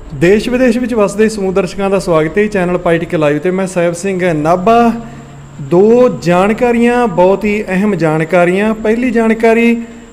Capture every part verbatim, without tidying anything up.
देश विदेश में वसदे समूह दर्शकों का स्वागत है चैनल पाईटिक लाइव तो मैं साहिब सिंह नाभा। दो जानकारियां बहुत ही अहम जानकारियां। पहली जानकारी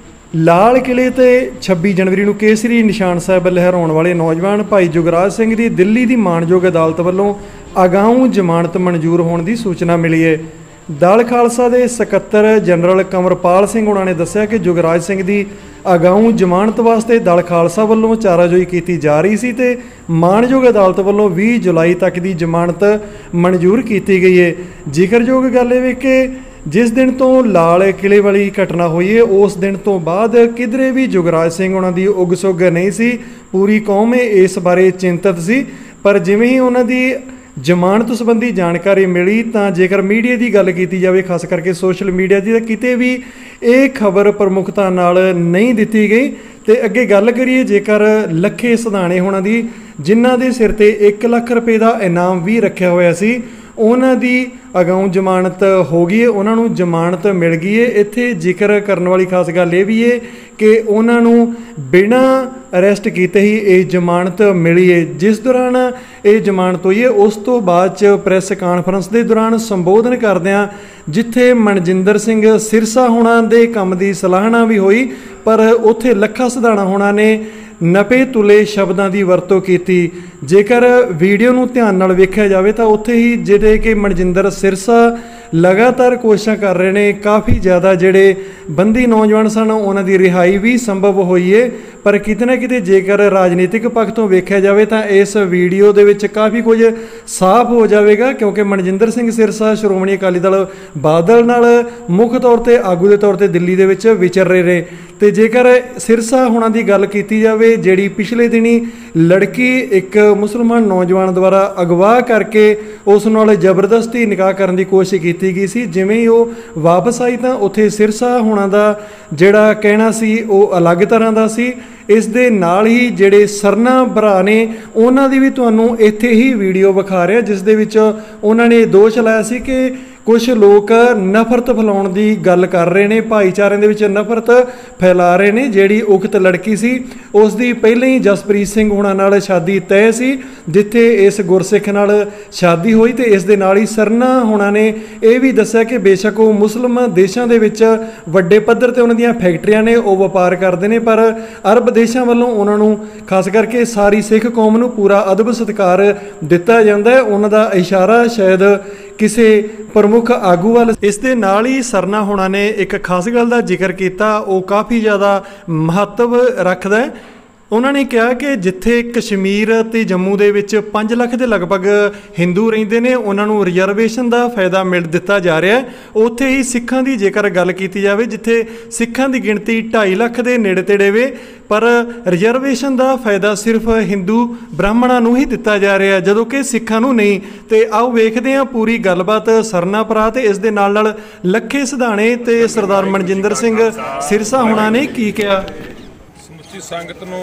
लाल किले ते छब्बी जनवरी को केसरी निशान साहब लहराने वाले नौजवान भाई जुगराज सिंह की दिल्ली की माणयोग अदालत वालों अगाऊ जमानत मंजूर होने की सूचना मिली है। दल खालसा के सकत्तर जनरल कंवरपाल सिंह उन्होंने दस्सिया कि जुगराज सिंह की अगाऊ जमानत वास्ते दल खालसा वालों चाराजोई की जा रही सी ते माणयोग अदालत वालों बीस जुलाई तक की जमानत मंजूर की गई है। जिक्रयोग गल है कि जिस दिन तो लाल किले वाली घटना हुई है उस दिन तो बाद किधरे भी जुगराज सिंह उन्होंने उग सुग नहीं सी। पूरी कौम इस बारे चिंतित सी, पर जिवें ही उन्होंने जमानत संबंधी जानकारी मिली तो जेकर मीडिया की गल की जाए, खास करके सोशल मीडिया की, तो किते भी ये खबर प्रमुखता नाल नहीं दी गई। तो अगे गल करिए जेकर लखे सधाने होना दी जिन्हां दे सिर ते एक लख रुपए का इनाम भी रखा होया सी, उन्हां दी अगाऊ जमानत हो गई है, उन्होंने जमानत मिल गई है। इत्थे जिक्र करने वाली खास गल ये भी है कि उन्होंने बिना अरेस्ट किए ही ये जमानत मिली है। जिस दौरान ये जमानत हुई है उस तो बाद च प्रैस कानफ्रेंस के दौरान संबोधन करदियां जिथे मनजिंदर सिंह सिरसा होना दे काम की सराहना भी हुई, पर उत्थे लखा सधाना होना ने नपे तुले शब्दों की वरतों की। जेकर वीडियो नूं ध्यान नाल वेख्या जाए तो उत्थे ही जिहड़े कि मनजिंदर सिरसा लगातार कोशिशां कर रहे हैं, काफ़ी ज़्यादा जिहड़े बंदी नौजवान सन उन्हां दी रिहाई भी संभव हुई है। पर किते ना किते जेकर राजनीतिक पक्ष तो वेख्या जाए तो इस वीडियो दे विच काफ़ी कुछ साफ हो जाएगा, क्योंकि मनजिंदर सिंह सिरसा श्रोमणी अकाली दल बादल नाल मुख तौर पर आगू के तौर पर दिल्ली दे विच विचर रहे ने। तो जेकर सिरसा होना की गल की जाए, जिहड़ी पिछले दिनी लड़की एक मुसलमान नौजवान द्वारा अगवा करके उस नाल जबरदस्ती निकाह करने की कोशिश की गई सी, जिवें ही वो वापस आई तो उत्थे सिरसा होना का जिहड़ा कहना सी वो अलग तरह का सी। इस दे नाल ही जिहड़े सरना भरा ने उन्हां दी भी तुहानूं इत्थे ही वीडियो विखा रहे, जिस दे विच उन्हां ने दोष लाया सी कि कुछ लोग नफरत फैलाउण की गल कर रहे हैं, भाईचारे दे विच नफरत फैला रहे हैं। जिहड़ी उक्त लड़की सी उसकी पहले ही जसप्रीत सिंह होना नाल शादी तय सी, जिथे इस गुरसिख नाल शादी हुई। तो इस दे नाल ही सरना होना ने यह भी दस्सिया कि बेशक वो मुस्लिम देशों के विच वड्डे पद्धर ते उन्हां दीयां फैक्ट्रियां ने वो वपार करते हैं, पर अरब देशों वालों उन्होंने खास करके सारी सिख कौम नूं पूरा अदब सत्कार दिता जाता है। उन्हां दा इशारा शायद किसी प्रमुख आगू वाल। इस दे नाल ही सरना होना ने एक खास गल का जिक्र किया, वो काफ़ी ज़्यादा महत्व रखता है। उन्होंने कहा कि जिथे कश्मीर ते जम्मू दे विच पाँच लख के लगभग हिंदू रहिंदे ने, उन्होंने रिजर्वेशन का फायदा मिल दिता जा रहा है। उत्थे ही सिखां की जेकर गल की जाए, जिथे सिखां की गिणती ढाई लख के नेड़े तेड़े वे, पर रिजर्वेशन का फायदा सिर्फ हिंदू ब्राह्मणों नूं ही दिता जा रहा है, जदों कि सिखां नूं नहीं। तो आओ वेखदे हां पूरी गलबात सरना भरा ते इस दे नाल नाल लखे सधाने ते सरदार मनजिंदर सिंह सिरसा होना ने की कहा। समੁੱਚੀ संगत नूं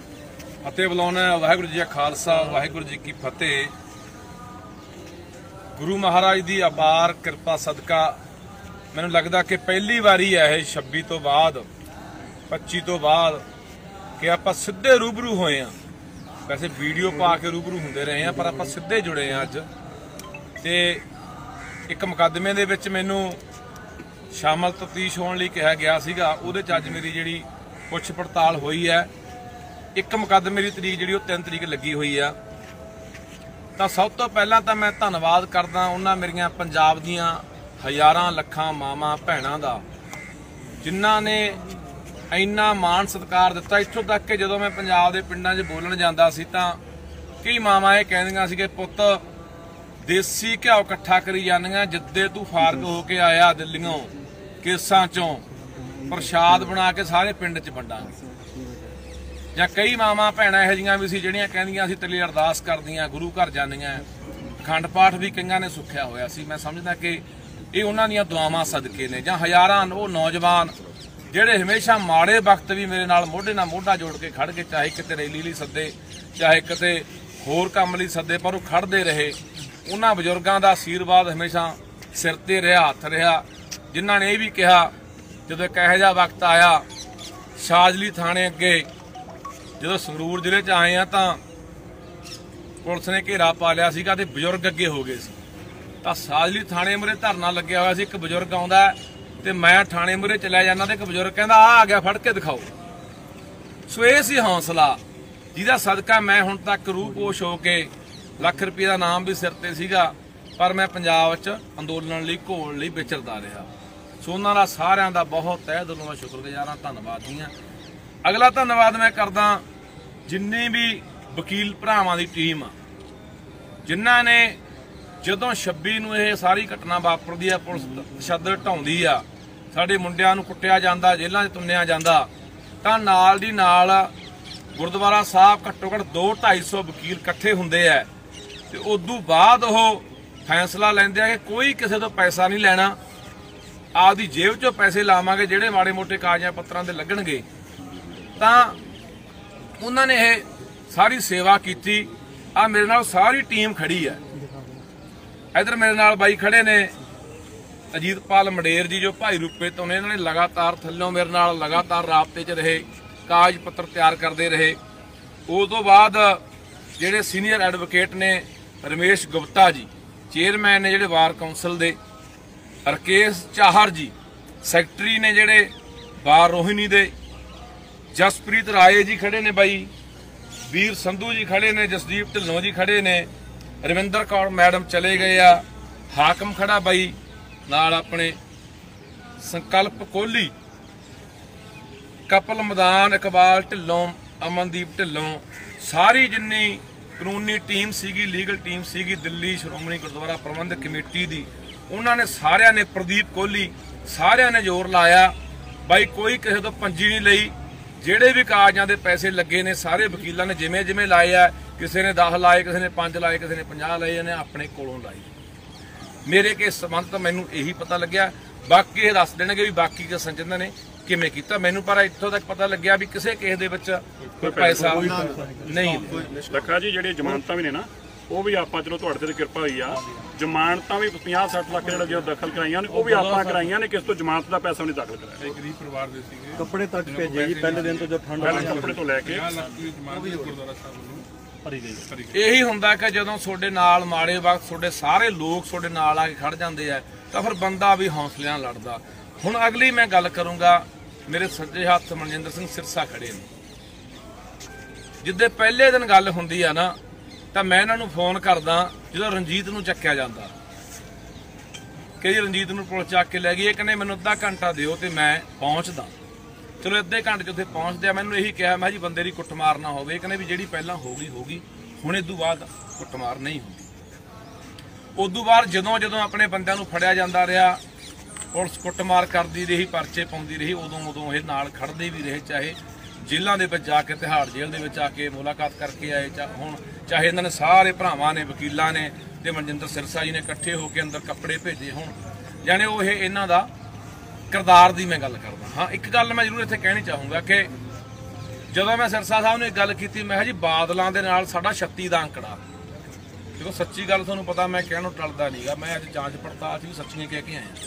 फतेह बुलाउणा। वाहिगुरू जी का खालसा, वाहिगुरू जी की फतेह। गुरु महाराज की अपार किरपा सदका मैनूं लगदा कि पहली वारी है छब्बी तो बाद पच्ची तो बाद कि आपां सिद्धे रूबरू होए हैं। वैसे वीडियो पा के रूबरू हुंदे रहे हैं, पर आपां सिद्धे जुड़े हैं अज। ते एक मुकदमे दे विच मैनूं शामल तफ्तीश होने लई कहा गया सीगा, उहदे च अज मेरी जिहड़ी पुछ पड़ताल हुई है। एक मुकदमे की तरीक जी तीन तरीक लगी हुई है। तो सब तो पहला तो मैं धन्नवाद करदा उन्हां मेरियां पंजाब दियां हज़ारां लखां मावां भैणां दा, जिन्हां ने इन्ना मान सत्कार दिता। इत्थों तक कि जदों मैं पंजाब के पिंडां 'च बोलण जांदा सी तां कई मावां ये कहंदियां सी कि पुत्त देसी घिओ इकट्ठा करी जांदियां, जिद्दे तू फारग होके आया दिल्लीओं केसां चों प्रशाद बना के सारे पिंड च वंडांगे। ਜਾਂ कई मावां भैणां ਇਹੋ ਜਿਹੀਆਂ भी सी ਜਿਹੜੀਆਂ ਕਹਿੰਦੀਆਂ ਅਸੀਂ ਤੇਰੇ ਲਈ ਅਰਦਾਸ ਕਰਦੀਆਂ, ਗੁਰੂ ਘਰ ਜਾਂਦੀਆਂ, ਅਖੰਡ ਪਾਠ ਵੀ ਕਈਆਂ ਨੇ ਸੁੱਖਿਆ ਹੋਇਆ ਸੀ। ਮੈਂ ਸਮਝਦਾ ਕਿ ਇਹ ਉਹਨਾਂ ਦੀਆਂ ਦੁਆਵਾਂ ਸਦਕੇ ਨੇ। ਜਾਂ ਹਜ਼ਾਰਾਂ ਉਹ ਨੌਜਵਾਨ ਜਿਹੜੇ ਹਮੇਸ਼ਾ ਮਾੜੇ ਵਕਤ ਵੀ ਮੇਰੇ ਨਾਲ ਮੋਢੇ ਨਾਲ ਮੋਢਾ ਜੋੜ ਕੇ ਖੜ ਕੇ, ਚਾਹੇ ਕਿਤੇ ਰੈਲੀ ਲਈ ਸੱਦੇ, ਚਾਹੇ ਕਿਤੇ ਹੋਰ ਕੰਮ ਲਈ ਸੱਦੇ, ਪਰ ਉਹ ਖੜਦੇ ਰਹੇ। ਉਹਨਾਂ ਬਜ਼ੁਰਗਾਂ ਦਾ ਆਸ਼ੀਰਵਾਦ ਹਮੇਸ਼ਾ ਸਿਰ ਤੇ ਰਿਹਾ, ਹੱਥ ਰਿਹਾ, ਜਿਨ੍ਹਾਂ ਨੇ ਇਹ ਵੀ ਕਿਹਾ ਜਦੋਂ ਇੱਕ ਇਹੋ ਜਿਹਾ ਵਕਤ ਆਇਆ ਸ਼ਾਜਲੀ ਥਾਣੇ ਅੱਗੇ ਜਦੋਂ ਸੰਗਰੂਰ ਜ਼ਿਲ੍ਹੇ 'ਚ ਆਏ ਆ ਤਾਂ ਪੁਲਿਸ ਨੇ ਘੇਰਾ ਪਾ ਲਿਆ ਸੀਗਾ ਤੇ ਬਜ਼ੁਰਗ ਅੱਗੇ ਹੋ ਗਏ ਸੀ ਤਾਂ ਸਾਜਲੀ ਥਾਣੇ ਮੂਹਰੇ ਧਰਨਾ ਲੱਗਿਆ ਹੋਇਆ ਸੀ। ਇੱਕ ਬਜ਼ੁਰਗ ਆਉਂਦਾ ਤੇ ਮੈਂ ਥਾਣੇ ਮੂਹਰੇ ਚਲਿਆ ਜਾਂਦਾ ਤੇ ਇੱਕ ਬਜ਼ੁਰਗ ਕਹਿੰਦਾ ਆ ਆ ਗਿਆ ਫੜ ਕੇ ਦਿਖਾਓ। ਸੋ ਇਹ ਸੀ ਹੌਸਲਾ ਜਿਹਦਾ ਸਦਕਾ ਮੈਂ ਹੁਣ ਤੱਕ ਰੂਹ ਪੋਸ਼ ਹੋ ਕੇ ਲੱਖ ਰੁਪਏ ਦਾ ਨਾਮ ਵੀ ਸਿਰ ਤੇ ਸੀਗਾ ਪਰ ਮੈਂ ਪੰਜਾਬ 'ਚ ਅੰਦੋਲਨ ਲਈ ਘੋਲ ਲਈ ਵਿਚਰਦਾ ਰਿਹਾ। ਸੋ ਉਹਨਾਂ ਦਾ ਸਾਰਿਆਂ ਦਾ ਬਹੁਤ ਤਹਿ ਦਿਲੋਂ ਮੈਂ ਸ਼ੁਕਰਗੁਜ਼ਾਰ ਹਾਂ, ਧੰਨਵਾਦ ਜੀ। ਅਗਲਾ ਧੰਨਵਾਦ ਮੈਂ ਕਰਦਾ ਜਿੰਨੀ ਵੀ ਵਕੀਲ ਭਰਾਵਾਂ ਦੀ ਟੀਮ ਆ ਜਿਨ੍ਹਾਂ ਨੇ ਜਦੋਂ ਛੱਬੀ ਨੂੰ ਇਹ ਸਾਰੀ ਘਟਨਾ ਵਾਪਰਦੀ ਆ, ਪੁਲਿਸ ਤਸ਼ੱਦਦ ਢਾਉਂਦੀ ਆ, ਸਾਡੇ ਮੁੰਡਿਆਂ ਨੂੰ ਕੁੱਟਿਆ ਜਾਂਦਾ, ਜੇਲ੍ਹਾਂ 'ਚ ਤੁੰਨਿਆ ਜਾਂਦਾ, ਤਾਂ ਨਾਲ ਦੀ ਨਾਲ ਗੁਰਦੁਆਰਾ ਸਾਹਿਬ ਘੱਟੋ ਘੱਟ ਦੋ ਢਾਈ ਸੌ ਵਕੀਲ ਇਕੱਠੇ ਹੁੰਦੇ ਆ ਤੇ ਉਦੋਂ ਬਾਅਦ ਉਹ ਫੈਸਲਾ ਲੈਂਦੇ ਆ ਕਿ ਕੋਈ ਕਿਸੇ ਤੋਂ ਪੈਸਾ ਨਹੀਂ ਲੈਣਾ, ਆਪਦੀ ਜੇਬ 'ਚੋਂ ਪੈਸੇ ਲਾਵਾਂਗੇ ਜਿਹੜੇ ਮਾੜੇ ਮੋਟੇ ਕਾਗਜ਼ਾਂ ਪੱਤਰਾਂ ਦੇ ਲੱਗਣਗੇ। ਤਾਂ ਉਹਨਾਂ ਨੇ ਇਹ ਸਾਰੀ ਸੇਵਾ ਕੀਤੀ। ਆ ਮੇਰੇ ਨਾਲ ਸਾਰੀ ਟੀਮ ਖੜੀ ਹੈ। ਇਧਰ ਮੇਰੇ ਨਾਲ ਬਾਈ ਖੜੇ ਨੇ ਅਜੀਤਪਾਲ ਮੰਡੇਰ ਜੀ ਜੋ ਭਾਈ ਰੂਪੇ ਤੋਂ ਨੇ। ਇਹਨਾਂ ਨੇ ਲਗਾਤਾਰ ਥੱਲੋਂ ਮੇਰੇ ਨਾਲ ਲਗਾਤਾਰ ਰਾਬਤੇ 'ਚ ਰਹੇ, ਕਾਗਜ਼ ਪੱਤਰ ਤਿਆਰ ਕਰਦੇ ਰਹੇ। ਉਸ ਤੋਂ ਬਾਅਦ ਜਿਹੜੇ ਸੀਨੀਅਰ ਐਡਵੋਕੇਟ ਨੇ ਰਮੇਸ਼ ਗੁਪਤਾ ਜੀ ਚੇਅਰਮੈਨ ਨੇ ਜਿਹੜੇ ਵਾਰ ਕੌਂਸਲ ਦੇ, ਰਕੇਸ਼ ਚਾਹਰ ਜੀ ਸੈਕਟਰੀ ਨੇ ਜਿਹੜੇ ਬਾਰ ਰੋਹਿਣੀ ਦੇ, ਜਸਪ੍ਰੀਤ ਰਾਏ ਜੀ ਖੜੇ ਨੇ ਬਾਈ, ਵੀਰ ਸੰਧੂ ਜੀ ਖੜੇ ਨੇ, ਜਸਦੀਪ ਢਿੱਲੋਂ ਜੀ ਖੜੇ ਨੇ, ਰਵਿੰਦਰ ਕੌਰ ਮੈਡਮ ਚਲੇ ਗਏ ਆ, ਹਾਕਮ ਖੜਾ ਬਾਈ ਨਾਲ, ਆਪਣੇ ਸੰਕਲਪ ਕੋਹਲੀ, ਕਪਲ ਮੈਦਾਨ, ਇਕਬਾਲ ਢਿੱਲੋਂ, ਅਮਨਦੀਪ ਢਿੱਲੋਂ, ਸਾਰੀ ਜਿੰਨੀ ਕਾਨੂੰਨੀ ਟੀਮ ਸੀਗੀ, ਲੀਗਲ ਟੀਮ ਸੀਗੀ ਦਿੱਲੀ ਸ਼੍ਰੋਮਣੀ ਗੁਰਦੁਆਰਾ ਪ੍ਰਬੰਧਕ ਕਮੇਟੀ ਦੀ, ਉਹਨਾਂ ਨੇ ਸਾਰਿਆਂ ਨੇ, ਪ੍ਰਦੀਪ ਕੋਹਲੀ, ਸਾਰਿਆਂ ਨੇ ਜ਼ੋਰ ਲਾਇਆ ਬਾਈ ਕੋਈ ਕਿਸੇ ਤੋਂ ਪੰਜੀ ਨਹੀਂ ਲਈ। ਜਿਹੜੇ ਵੀ ਕਾਗਜ਼ਾਂ ਦੇ ਪੈਸੇ ਲੱਗੇ ਨੇ ਸਾਰੇ ਵਕੀਲਾਂ ਨੇ ਜਿਵੇਂ ਜਿਵੇਂ ਲਾਏ ਆ, ਕਿਸੇ ਨੇ ਦਸ ਲਾਏ, ਕਿਸੇ ਨੇ ਪੰਜ ਲਾਏ, ਕਿਸੇ ਨੇ ਪੰਜਾਹ ਲਾਏ, ਇਹਨੇ ਆਪਣੇ ਕੋਲੋਂ ਲਾਈ। ਮੇਰੇ ਕੇ ਸੰਬੰਧ ਤਾਂ ਮੈਨੂੰ ਇਹੀ ਪਤਾ ਲੱਗਿਆ, ਬਾਕੀ ਇਹ ਦੱਸ ਦੇਣਗੇ ਵੀ ਬਾਕੀ ਕੇ ਸੰਜਿੰਦਾ ਨੇ ਕਿਵੇਂ ਕੀਤਾ। ਮੈਨੂੰ ਪਰ ਇੱਥੋਂ ਤੱਕ ਪਤਾ ਲੱਗਿਆ ਵੀ ਕਿਸੇ ਕਿਸੇ ਦੇ ਵਿੱਚ ਕੋਈ ਪੈਸਾ ਨਹੀਂ। ਲੱਖਾ ਜੀ ਜਿਹੜੀ ਜ਼ਮਾਨਤਾਂ ਵੀ ਨੇ ਨਾ ਉਹ ਵੀ ਆਪਾਂ ਚਲੋ ਤੁਹਾਡੇ ਤੇ ਕਿਰਪਾ ਹੋਈ ਆ, ਜ਼ਮਾਨਤਾਂ ਵੀ ਪੰਜਾਹ ਸੱਠ ਲੱਖ ਜਿਹੜਾ ਜੋ ਦਖਲ ਕਰਾਈਆਂ ਨੇ ਉਹ ਵੀ ਆਪਾਂ ਕਰਾਈਆਂ ਨੇ, ਕਿਸ ਤੋਂ ਜ਼ਮਾਨਤ ਦਾ ਪੈਸਾ ਨਹੀਂ ਦਾਖਲ ਕਰਾਇਆ। ਇੱਕ ਗਰੀਬ ਪਰਿਵਾਰ ਦੇ ਸੀਗੇ, ਕੱਪੜੇ ਤੱਕ ਭੇਜੇ ਜੀ ਪਹਿਲੇ ਦਿਨ ਤੋਂ ਜੋ ਠੰਡ ਪਹਿਲੇ ਕੱਪੜੇ ਤੋਂ ਲੈ ਕੇ ਗੁਰਦੁਆਰਾ ਸਾਹਿਬ ਵੱਲੋਂ ਭਰੀ ਗਈ। ਇਹੀ ਹੁੰਦਾ ਕਿ ਜਦੋਂ ਤੁਹਾਡੇ ਨਾਲ ਮਾੜੇ ਵਕਤ ਤੁਹਾਡੇ ਸਾਰੇ ਲੋਕ ਤੁਹਾਡੇ ਨਾਲ ਆ ਕੇ ਖੜ ਜਾਂਦੇ ਆ ਤਾਂ ਫਿਰ ਬੰਦਾ ਵੀ ਹੌਸਲਿਆਂ ਲੜਦਾ। ਹੁਣ ਅਗਲੀ ਮੈਂ ਗੱਲ ਕਰੂੰਗਾ, ਮੇਰੇ ਸੱਜੇ ਹੱਥ ਮਨਜਿੰਦਰ ਸਿੰਘ ਸਿਰਸਾ ਖੜੇ ਨੇ। ਜਿੱਦੇ ਪਹਿਲੇ ਦਿਨ ਗੱਲ ਹੁੰਦੀ ਆ ਨਾ ਤਾਂ ਮੈਂ ਇਹਨਾਂ ਨੂੰ ਫੋਨ ਕਰਦਾ ਜਦੋਂ ਰਣਜੀਤ ਨੂੰ ਚੱਕਿਆ ਜਾਂਦਾ ਕਿ ਜੀ ਰਣਜੀਤ ਨੂੰ ਪੁਲਿਸ ਚੱਕ ਕੇ ਲੈ ਗਈ, ਇਹ ਕਹਿੰਦੇ ਮੈਨੂੰ ਅੱਧਾ ਘੰਟਾ ਦਿਓ ਤੇ ਮੈਂ ਪਹੁੰਚਦਾ। ਚਲੋ ਅੱਧੇ ਘੰਟੇ 'ਚ ਉੱਥੇ ਪਹੁੰਚਦੇ ਆ। ਮੈਨੂੰ ਇਹੀ ਕਿਹਾ ਮੈਂ ਜੀ ਬੰਦੇ ਦੀ ਕੁੱਟਮਾਰ ਨਾ ਹੋਵੇ, ਕਹਿੰਦੇ ਵੀ ਜਿਹੜੀ ਪਹਿਲਾਂ ਹੋ ਗਈ ਹੋ ਗਈ, ਹੁਣ ਇਦੋਂ ਬਾਅਦ ਕੁੱਟਮਾਰ ਨਹੀਂ ਹੁੰਦੀ। ਉਦੋਂ ਬਾਅਦ ਜਦੋਂ ਜਦੋਂ ਆਪਣੇ ਬੰਦਿਆਂ ਨੂੰ ਫੜਿਆ ਜਾਂਦਾ ਰਿਹਾ, ਪੁਲਿਸ ਕੁੱਟਮਾਰ ਕਰਦੀ ਰਹੀ, ਪਰਚੇ ਪਾਉਂਦੀ ਰਹੀ, ਉਦੋਂ ਉਦੋਂ ਇਹ ਨਾਲ ਖੜਦੇ ਵੀ ਰਹੇ, ਚਾਹੇ ਜੇਲ੍ਹਾਂ ਦੇ ਵਿੱਚ ਜਾ ਕੇ, ਤਿਹਾੜ ਜੇਲ੍ਹ ਦੇ ਵਿੱਚ ਆ ਕੇ ਮੁਲਾਕਾਤ ਕਰਕੇ ਆਏ, ਹੁਣ ਚਾਹੇ ਇਹਨਾਂ ਨੇ ਸਾਰੇ ਭਰਾਵਾਂ ਨੇ, ਵਕੀਲਾਂ ਨੇ ਤੇ ਮਨਜਿੰਦਰ ਸਿਰਸਾ ਜੀ ਨੇ ਇਕੱਠੇ ਹੋ ਕੇ ਅੰਦਰ ਕੱਪੜੇ ਭੇਜੇ ਹੋਣ, ਜਾਣੇ ਉਹ ਇਹ ਇਹਨਾਂ ਦਾ ਕਿਰਦਾਰ ਦੀ ਮੈਂ ਗੱਲ ਕਰਦਾ ਹਾਂ। ਇੱਕ ਗੱਲ ਮੈਂ ਜ਼ਰੂਰ ਇੱਥੇ ਕਹਿਣੀ ਚਾਹੂੰਗਾ ਕਿ ਜਦੋਂ ਮੈਂ ਸਿਰਸਾ ਸਾਹਿਬ ਨੂੰ ਇੱਕ ਗੱਲ ਕੀਤੀ, ਮੈਂ ਕਿਹਾ ਜੀ ਬਾਦਲਾਂ ਦੇ ਨਾਲ ਸਾਡਾ ਛੱਤੀ ਦਾ ਅੰਕੜਾ, ਦੇਖੋ ਸੱਚੀ ਗੱਲ ਤੁਹਾਨੂੰ ਪਤਾ ਮੈਂ ਕਹਿਣ ਨੂੰ ਟਲਦਾ ਨਹੀਂਗਾ, ਮੈਂ ਅੱਜ ਜਾਂਚ ਪੜਤਾਲ 'ਚ ਵੀ ਸੱਚੀਆਂ ਕਹਿ ਕੇ ਆਇਆ।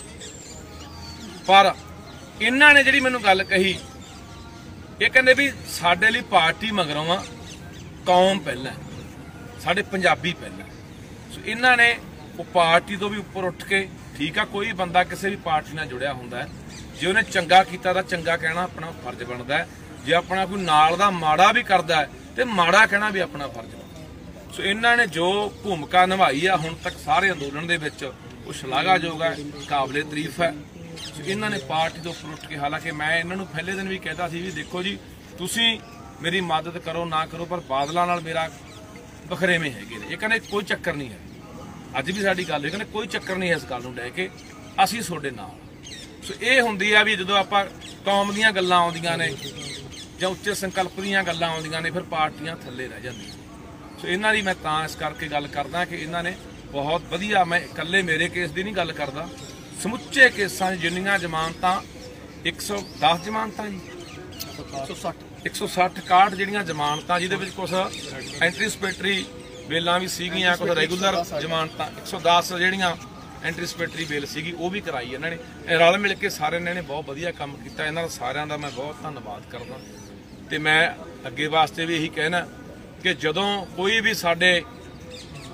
ਪਰ ਇਹਨਾਂ ਨੇ ਜਿਹੜੀ ਮੈਨੂੰ ਗੱਲ ਕਹੀ, ਇਹ ਕਹਿੰਦੇ ਵੀ ਸਾਡੇ ਲਈ ਪਾਰਟੀ ਮਗਰੋਂ ਆ, ਕੌਮ ਪਹਿਲਾਂ, ਸਾਡੇ ਪੰਜਾਬੀ ਪਹਿਲਾਂ। ਸੋ ਇਹਨਾਂ ਨੇ ਉਹ ਪਾਰਟੀ ਤੋਂ ਵੀ ਉੱਪਰ ਉੱਠ ਕੇ, ਠੀਕ ਆ ਕੋਈ ਬੰਦਾ ਕਿਸੇ ਵੀ ਪਾਰਟੀ ਨਾਲ ਜੁੜਿਆ ਹੁੰਦਾ ਹੈ, ਜੇ ਉਹਨੇ ਚੰਗਾ ਕੀਤਾ ਤਾਂ ਚੰਗਾ ਕਹਿਣਾ ਆਪਣਾ ਫਰਜ਼ ਬਣਦਾ ਹੈ, ਜੇ ਆਪਣਾ ਕੋਈ ਨਾਲ ਦਾ ਮਾੜਾ ਵੀ ਕਰਦਾ ਹੈ ਤੇ ਮਾੜਾ ਕਹਿਣਾ ਵੀ ਆਪਣਾ ਫਰਜ਼ ਬਣਦਾ। ਸੋ ਇਹਨਾਂ ਨੇ ਜੋ ਭੂਮਿਕਾ ਨਿਭਾਈ ਆ ਹੁਣ ਤੱਕ ਸਾਰੇ ਅੰਦੋਲਨ ਦੇ ਵਿੱਚ, ਉਹ ਸ਼ਲਾਘਾਯੋਗ ਹੈ, ਕਾਬਲੇ ਤਾਰੀਫ ਹੈ। ਸੋ ਇਹਨਾਂ ਨੇ ਪਾਰਟੀ ਤੋਂ ਉੱਪਰ ਉੱਠ ਕੇ, ਹਾਲਾਂਕਿ ਮੈਂ ਇਹਨਾਂ ਨੂੰ ਪਹਿਲੇ ਦਿਨ ਵੀ ਕਹਿਤਾ ਸੀ ਵੀ ਦੇਖੋ ਜੀ ਤੁਸੀਂ ਮੇਰੀ ਮਦਦ ਕਰੋ ਨਾ ਕਰੋ, ਪਰ ਬਾਦਲਾਂ ਨਾਲ ਮੇਰਾ ਬਖਰੇਵੇਂ ਹੈਗੇ ਨੇ। ਇਹ ਕਹਿੰਦੇ ਕੋਈ ਚੱਕਰ ਨਹੀਂ ਹੈ, ਅੱਜ ਵੀ ਸਾਡੀ ਗੱਲ ਹੋਈ, ਕਹਿੰਦੇ ਕੋਈ ਚੱਕਰ ਨਹੀਂ ਇਸ ਗੱਲ ਨੂੰ ਲੈ ਕੇ, ਅਸੀਂ ਤੁਹਾਡੇ ਨਾਲ। ਸੋ ਇਹ ਹੁੰਦੀ ਆ ਵੀ ਜਦੋਂ ਆਪਾਂ ਕੌਮ ਦੀਆਂ ਗੱਲਾਂ ਆਉਂਦੀਆਂ ਨੇ ਜਾਂ ਉੱਚੇ ਸੰਕਲਪ ਦੀਆਂ ਗੱਲਾਂ ਆਉਂਦੀਆਂ ਨੇ, ਫਿਰ ਪਾਰਟੀਆਂ ਥੱਲੇ ਰਹਿ ਜਾਂਦੀਆਂ। ਸੋ ਇਹਨਾਂ ਦੀ ਮੈਂ ਤਾਂ ਇਸ ਕਰਕੇ ਗੱਲ ਕਰਦਾ ਕਿ ਇਹਨਾਂ ਨੇ ਬਹੁਤ ਵਧੀਆ, ਮੈਂ ਇਕੱਲੇ ਮੇਰੇ ਕੇਸ ਦੀ ਨਹੀਂ ਗੱਲ ਕਰਦਾ, ਸਮੁੱਚੇ ਕੇਸਾਂ 'ਚ ਜਿੰਨੀਆਂ ਜ਼ਮਾਨਤਾਂ, ਇੱਕ ਸੌ ਦਸ ਜ਼ਮਾਨਤਾਂ ਜੀ, ਇੱਕ ਸੌ ਸੱਠ ਇਕਾਹਠ ਜਿਹੜੀਆਂ ਜ਼ਮਾਨਤਾਂ, ਜਿਹਦੇ ਵਿੱਚ ਕੁਛ ਐਂਟੀਸਪੇਟਰੀ ਬੇਲਾਂ ਵੀ ਸੀਗੀਆਂ, ਕੁਝ ਰੈਗੂਲਰ ਜ਼ਮਾਨਤਾਂ, ਇੱਕ ਸੌ ਦਸ ਜਿਹੜੀਆਂ ਐਂਟੀਸਪੇਟਰੀ ਬੇਲ ਸੀਗੀ ਉਹ ਵੀ ਕਰਾਈ ਇਹਨਾਂ ਨੇ। ਰਲ ਮਿਲ ਕੇ ਸਾਰਿਆਂ ਨੇ ਬਹੁਤ ਵਧੀਆ ਕੰਮ ਕੀਤਾ, ਇਹਨਾਂ ਦਾ ਸਾਰਿਆਂ ਦਾ ਮੈਂ ਬਹੁਤ ਧੰਨਵਾਦ ਕਰਦਾ। ਤੇ ਮੈਂ ਅੱਗੇ ਵਾਸਤੇ ਵੀ ਇਹੀ ਕਹਿਣਾ ਕਿ ਜਦੋਂ ਕੋਈ ਵੀ ਸਾਡੇ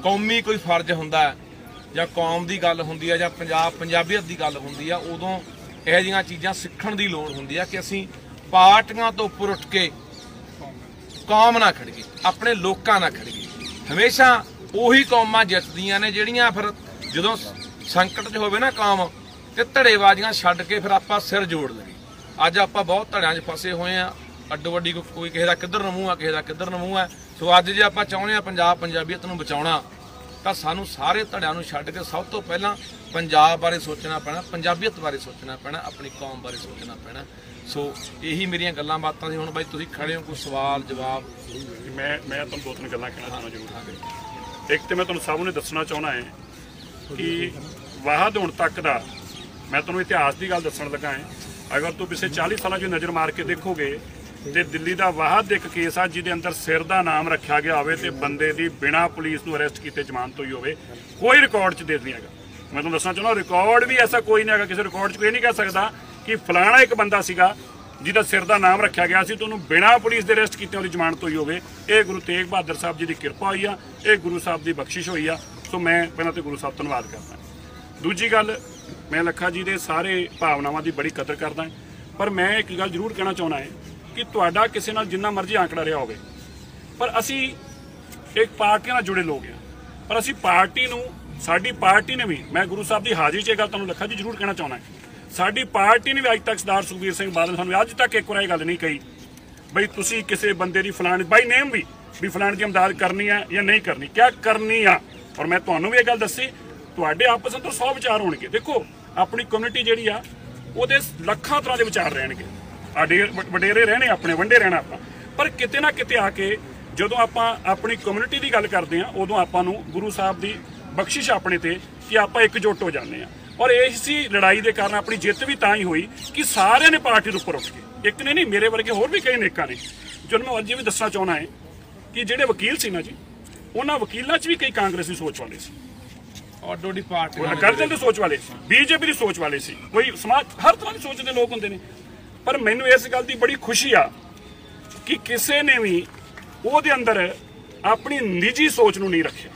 ਕੌਮੀ ਕੋਈ ਫਰਜ਼ ਹੁੰਦਾ ਹੈ ਜਾਂ ਕੌਮ ਦੀ ਗੱਲ ਹੁੰਦੀ ਹੈ ਜਾਂ ਪੰਜਾਬ ਪੰਜਾਬੀਅਤ ਦੀ ਗੱਲ ਹੁੰਦੀ ਆ, ਉਦੋਂ ਇਹੋ ਜਿਹੀਆਂ ਚੀਜ਼ਾਂ ਸਿੱਖਣ ਦੀ ਲੋੜ ਹੁੰਦੀ ਆ ਕਿ ਅਸੀਂ ਪਾਰਟੀਆਂ ਤੋਂ ਉੱਪਰ ਉੱਠ ਕੇ ਕੌਮ ਨਾ ਖੜੀਏ, ਆਪਣੇ ਲੋਕਾਂ ਨਾਲ ਖੜੀਏ। ਹਮੇਸ਼ਾ ਉਹੀ ਕੌਮਾਂ ਜਿੱਤਦੀਆਂ ਨੇ ਜਿਹੜੀਆਂ ਫਿਰ ਜਦੋਂ ਸੰਕਟ 'ਚ ਹੋਵੇ ਨਾ ਕੌਮ, ਤੇ ਧੜੇਬਾਜ਼ੀਆਂ ਛੱਡ ਕੇ ਫਿਰ ਆਪਾਂ ਸਿਰ ਜੋੜ ਲਈਏ। ਅੱਜ ਆਪਾਂ ਬਹੁਤ ਧੜਿਆਂ 'ਚ ਫਸੇ ਹੋਏ ਆ, ਅੱਡੋ ਵੱਡੀ ਕੋਈ ਕਿਸੇ ਦਾ ਕਿੱਧਰ ਨੂੰ ਮੂੰਹ ਆ, ਕਿਸੇ ਦਾ ਕਿੱਧਰ ਨੂੰ ਮੂੰਹ ਆ। ਸੋ ਅੱਜ ਜੇ ਆਪਾਂ ਚਾਹੁੰਦੇ ਆ ਪੰਜਾਬ ਪੰਜਾਬੀਅਤ ਨੂੰ ਬਚਾਉਣਾ, ਤਾਂ ਸਾਨੂੰ ਸਾਰੇ ਧੜਿਆਂ ਨੂੰ ਛੱਡ ਕੇ ਸਭ ਤੋਂ ਪਹਿਲਾਂ ਪੰਜਾਬ ਬਾਰੇ ਸੋਚਣਾ ਪੈਣਾ, ਪੰਜਾਬੀਅਤ ਬਾਰੇ ਸੋਚਣਾ ਪੈਣਾ, ਆਪਣੀ ਕੌਮ ਬਾਰੇ ਸੋਚਣਾ ਪੈਣਾ। ਸੋ ਇਹੀ ਮੇਰੀਆਂ ਗੱਲਾਂ ਬਾਤਾਂ ਸੀ। ਹੁਣ ਬਾਈ ਤੁਸੀਂ ਖੜੇ ਹੋ, ਕੋਈ ਸਵਾਲ ਜਵਾਬ? ਮੈਂ ਮੈਂ ਤੁਹਾਨੂੰ ਦੋ ਤਿੰਨ ਗੱਲਾਂ ਕਹਿਣਾ ਚਾਹੁੰਦਾ ਜ਼ਰੂਰ। ਇੱਕ ਤੇ ਮੈਂ ਤੁਹਾਨੂੰ ਸਭ ਨੂੰ ਦੱਸਣਾ ਚਾਹੁੰਦਾ ਹੈ ਕਿ ਵਾਹਦ ਹੁਣ ਤੱਕ ਦਾ, ਮੈਂ ਤੁਹਾਨੂੰ ਇਤਿਹਾਸ ਦੀ ਗੱਲ ਦੱਸਣ ਲੱਗਾ ਹਾਂ। ਅਗਰ ਤੁਸੀਂ ਪਿਛਲੇ ਚਾਲੀ ਸਾਲਾਂ 'ਚ ਨਜ਼ਰ ਮਾਰ ਕੇ ਦੇਖੋਗੇ ਤੇ ਦਿੱਲੀ ਦਾ ਵਾਹਦ ਇੱਕ ਕੇਸ ਆ ਜਿਹਦੇ ਅੰਦਰ ਸਿਰ ਦਾ ਨਾਮ ਰੱਖਿਆ ਗਿਆ ਹੋਵੇ ਤੇ ਬੰਦੇ ਦੀ ਬਿਨਾਂ ਪੁਲਿਸ ਨੂੰ ਅਰੈਸਟ ਕੀਤੇ ਜ਼ਮਾਨਤ ਹੋਈ ਹੋਵੇ, ਕੋਈ ਰਿਕਾਰਡ 'ਚ ਦੇ ਨਹੀਂ ਹੈਗਾ। ਮੈਂ ਤੁਹਾਨੂੰ ਦੱਸਣਾ ਚਾਹੁੰਦਾ ਰਿਕਾਰਡ ਵੀ ਐਸਾ ਕੋਈ ਨਹੀਂ ਹੈਗਾ। ਕਿਸੇ ਰਿਕਾਰਡ 'ਚ ਕੋਈ ਨਹੀਂ ਕਹਿ ਸਕਦਾ ਕਿ ਫਲਾਣਾ ਇੱਕ ਬੰਦਾ ਸੀਗਾ ਜਿਹਦਾ ਸਿਰ ਦਾ ਨਾਮ ਰੱਖਿਆ ਗਿਆ ਸੀ ਤੇ ਉਹਨੂੰ ਬਿਨਾਂ ਪੁਲਿਸ ਦੇ ਅਰੈਸਟ ਕੀਤੇ ਉਹਦੀ ਜ਼ਮਾਨਤ ਹੋਈ ਹੋਵੇ। ਇਹ ਗੁਰੂ ਤੇਗ ਬਹਾਦਰ ਸਾਹਿਬ ਜੀ ਦੀ ਕਿਰਪਾ ਹੋਈ ਆ, ਇਹ ਗੁਰੂ ਸਾਹਿਬ ਦੀ ਬਖਸ਼ਿਸ਼ ਹੋਈ ਆ। ਸੋ ਮੈਂ ਪਹਿਲਾਂ ਤੇ ਗੁਰੂ ਸਾਹਿਬ ਧੰਨਵਾਦ ਕਰਦਾ। ਦੂਜੀ ਗੱਲ, ਮੈਂ ਲੱਖਾ ਜੀ ਦੇ ਸਾਰੇ ਭਾਵਨਾਵਾਂ ਦੀ ਬੜੀ ਕਦਰ ਕਰਦਾ, ਪਰ ਮੈਂ ਇੱਕ ਗੱਲ ਜ਼ਰੂਰ ਕਹਿਣਾ ਚਾਹੁੰਦਾ ਹੈ ਕਿ ਤੁਹਾਡਾ ਕਿਸੇ ਨਾਲ ਜਿੰਨਾ ਮਰਜ਼ੀ ਆਂਕੜਾ ਰਿਹਾ ਹੋਵੇ, ਪਰ ਅਸੀਂ ਇੱਕ ਪਾਰਟੀ ਨਾਲ ਜੁੜੇ ਲੋਕ ਹਾਂ। ਪਰ ਅਸੀਂ ਪਾਰਟੀ ਨੂੰ, ਸਾਡੀ ਪਾਰਟੀ ਨੇ ਵੀ, ਮੈਂ ਗੁਰੂ ਸਾਹਿਬ ਦੀ ਹਾਜ਼ਰੀ 'ਚ ਇਹ ਗੱਲ ਤੁਹਾਨੂੰ ਲੱਖਾ ਜੀ ਜ਼ਰੂਰ ਕਹਿਣਾ ਚਾਹੁੰਦਾ, ਸਾਡੀ ਪਾਰਟੀ ਨੇ ਵੀ ਅੱਜ ਤੱਕ ਸਰਦਾਰ ਸੁਖਬੀਰ ਸਿੰਘ ਬਾਦਲ ਸਾਨੂੰ ਅੱਜ ਤੱਕ ਇੱਕ ਵਾਰ ਇਹ ਗੱਲ ਨਹੀਂ ਕਹੀ ਬਈ ਤੁਸੀਂ ਕਿਸੇ ਬੰਦੇ ਦੀ ਫਲਾਣੇ ਬਾਈ ਨੇਮ ਵੀ ਵੀ ਫਲਾਣੇ ਦੀ ਇਮਦਾਦ ਕਰਨੀ ਆ ਜਾਂ ਨਹੀਂ ਕਰਨੀ, ਕਿਆ ਕਰਨੀ ਆ। ਔਰ ਮੈਂ ਤੁਹਾਨੂੰ ਵੀ ਇਹ ਗੱਲ ਦੱਸੀ, ਤੁਹਾਡੇ ਆਪਸ ਵਿੱਚ ਸੌ ਵਿਚਾਰ ਹੋਣਗੇ। ਦੇਖੋ ਆਪਣੀ ਕਮਿਊਨਿਟੀ ਜਿਹੜੀ ਆ ਉਹਦੇ ਲੱਖਾਂ ਤਰ੍ਹਾਂ ਦੇ ਵਿਚਾਰ ਰਹਿਣਗੇ, ਆਡੇ ਵਡੇਰੇ ਰਹਿਣੇ ਆਪਣੇ, ਵੰਡੇ ਰਹਿਣਾ ਆਪਾਂ, ਪਰ ਕਿਤੇ ਨਾ ਕਿਤੇ ਆ ਕੇ ਜਦੋਂ ਆਪਾਂ ਆਪਣੀ ਕਮਿਊਨਿਟੀ ਦੀ ਗੱਲ ਕਰਦੇ ਆ ਉਦੋਂ ਆਪਾਂ ਨੂੰ ਗੁਰੂ ਸਾਹਿਬ ਦੀ ਬਖਸ਼ਿਸ਼ ਆਪਣੇ ਤੇ ਕਿ ਆਪਾਂ ਇਕਜੁੱਟ ਹੋ ਜਾਂਦੇ ਆ। ਔਰ ਇਸੀ ਲੜਾਈ ਦੇ ਕਾਰਨ ਆਪਣੀ ਜਿੱਤ ਵੀ ਤਾਂ ਹੀ ਹੋਈ ਕਿ ਸਾਰਿਆਂ ਨੇ ਪਾਰਟੀ ਦੇ ਉੱਪਰ ਉੱਠ ਕੇ, ਇੱਕ ਨੇ ਨਹੀਂ ਮੇਰੇ ਵਰਗੇ ਹੋਰ ਵੀ ਕਈ ਨੇਕਾਂ ਨੇ। ਜਦੋਂ ਮੈਂ ਅੱਜ ਵੀ ਦੱਸਣਾ ਚਾਹੁੰਦਾ ਹੈ ਕਿ ਜਿਹੜੇ ਵਕੀਲ ਸੀ ਨਾ ਜੀ, ਉਹਨਾਂ ਵਕੀਲਾਂ 'ਚ ਵੀ ਕਈ ਕਾਂਗਰਸੀ ਸੋਚ ਵਾਲੇ ਸੀ, ਔਡੋਡੀ ਪਾਰਟੀ ਅਕਾਲੀ ਦੀ ਸੋਚ ਵਾਲੇ ਸੀ, ਬੀਜੇਪੀ ਦੀ ਸੋਚ ਵਾਲੇ ਸੀ, ਕੋਈ ਸਮਾਜ ਹਰ ਤਰ੍ਹਾਂ ਦੀ ਸੋਚ ਦੇ ਲੋਕ ਹੁੰਦੇ ਨੇ। ਪਰ ਮੈਨੂੰ ਇਸ ਗੱਲ ਦੀ ਬੜੀ ਖੁਸ਼ੀ ਆ ਕਿ ਕਿਸੇ ਨੇ ਵੀ ਉਹਦੇ ਅੰਦਰ ਆਪਣੀ ਨਿੱਜੀ ਸੋਚ ਨੂੰ ਨਹੀਂ ਰੱਖਿਆ।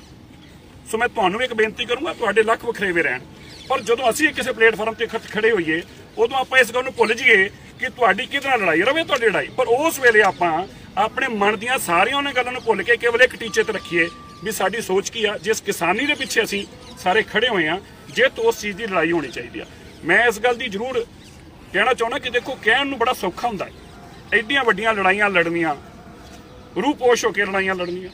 ਸੋ ਮੈਂ ਤੁਹਾਨੂੰ ਇੱਕ ਬੇਨਤੀ ਕਰੂੰਗਾ, ਤੁਹਾਡੇ ਲੱਖ ਵਖਰੇਵੇ ਰਹਿਣ, ਪਰ ਜਦੋਂ ਅਸੀਂ ਕਿਸੇ ਪਲੇਟਫਾਰਮ ਤੇ ਖੜੇ ਹੋਈਏ ਉਦੋਂ ਆਪਾਂ ਇਸ ਗੱਲ ਨੂੰ ਭੁੱਲ ਜਾਈਏ ਕਿ ਤੁਹਾਡੀ ਕਿਹਦੇ ਨਾਲ ਲੜਾਈ ਰਵੇ, ਤੁਹਾਡੀ ਲੜਾਈ, ਪਰ ਉਸ ਵੇਲੇ ਆਪਾਂ ਆਪਣੇ ਮਨ ਦੀਆਂ ਸਾਰੀਆਂ ਉਹਨਾਂ ਗੱਲਾਂ ਨੂੰ ਭੁੱਲ ਕੇ ਕੇਵਲ ਇੱਕ ਟੀਚੇ ਤੇ ਰੱਖੀਏ ਵੀ ਸਾਡੀ ਸੋਚ ਕੀ ਆ, ਜਿਸ ਕਿਸਾਨੀ ਦੇ ਪਿੱਛੇ ਅਸੀਂ ਸਾਰੇ ਖੜੇ ਹੋਏ ਆ, ਜੇ ਤੋਂ ਉਸ ਚੀਜ਼ ਦੀ ਲੜਾਈ ਹੋਣੀ ਚਾਹੀਦੀ ਆ। ਮੈਂ ਇਸ ਗੱਲ ਦੀ ਜ਼ਰੂਰ ਕਹਿਣਾ ਚਾਹੁੰਦਾ ਕਿ ਦੇਖੋ ਕਹਿਣ ਨੂੰ ਬੜਾ ਸੌਖਾ ਹੁੰਦਾ ਹੈ, ਐਡੀਆਂ ਵੱਡੀਆਂ ਲੜਾਈਆਂ ਲੜਨੀਆਂ, ਰੂਪੋਸ਼ ਹੋ ਕੇ ਲੜਾਈਆਂ ਲੜਨੀਆਂ,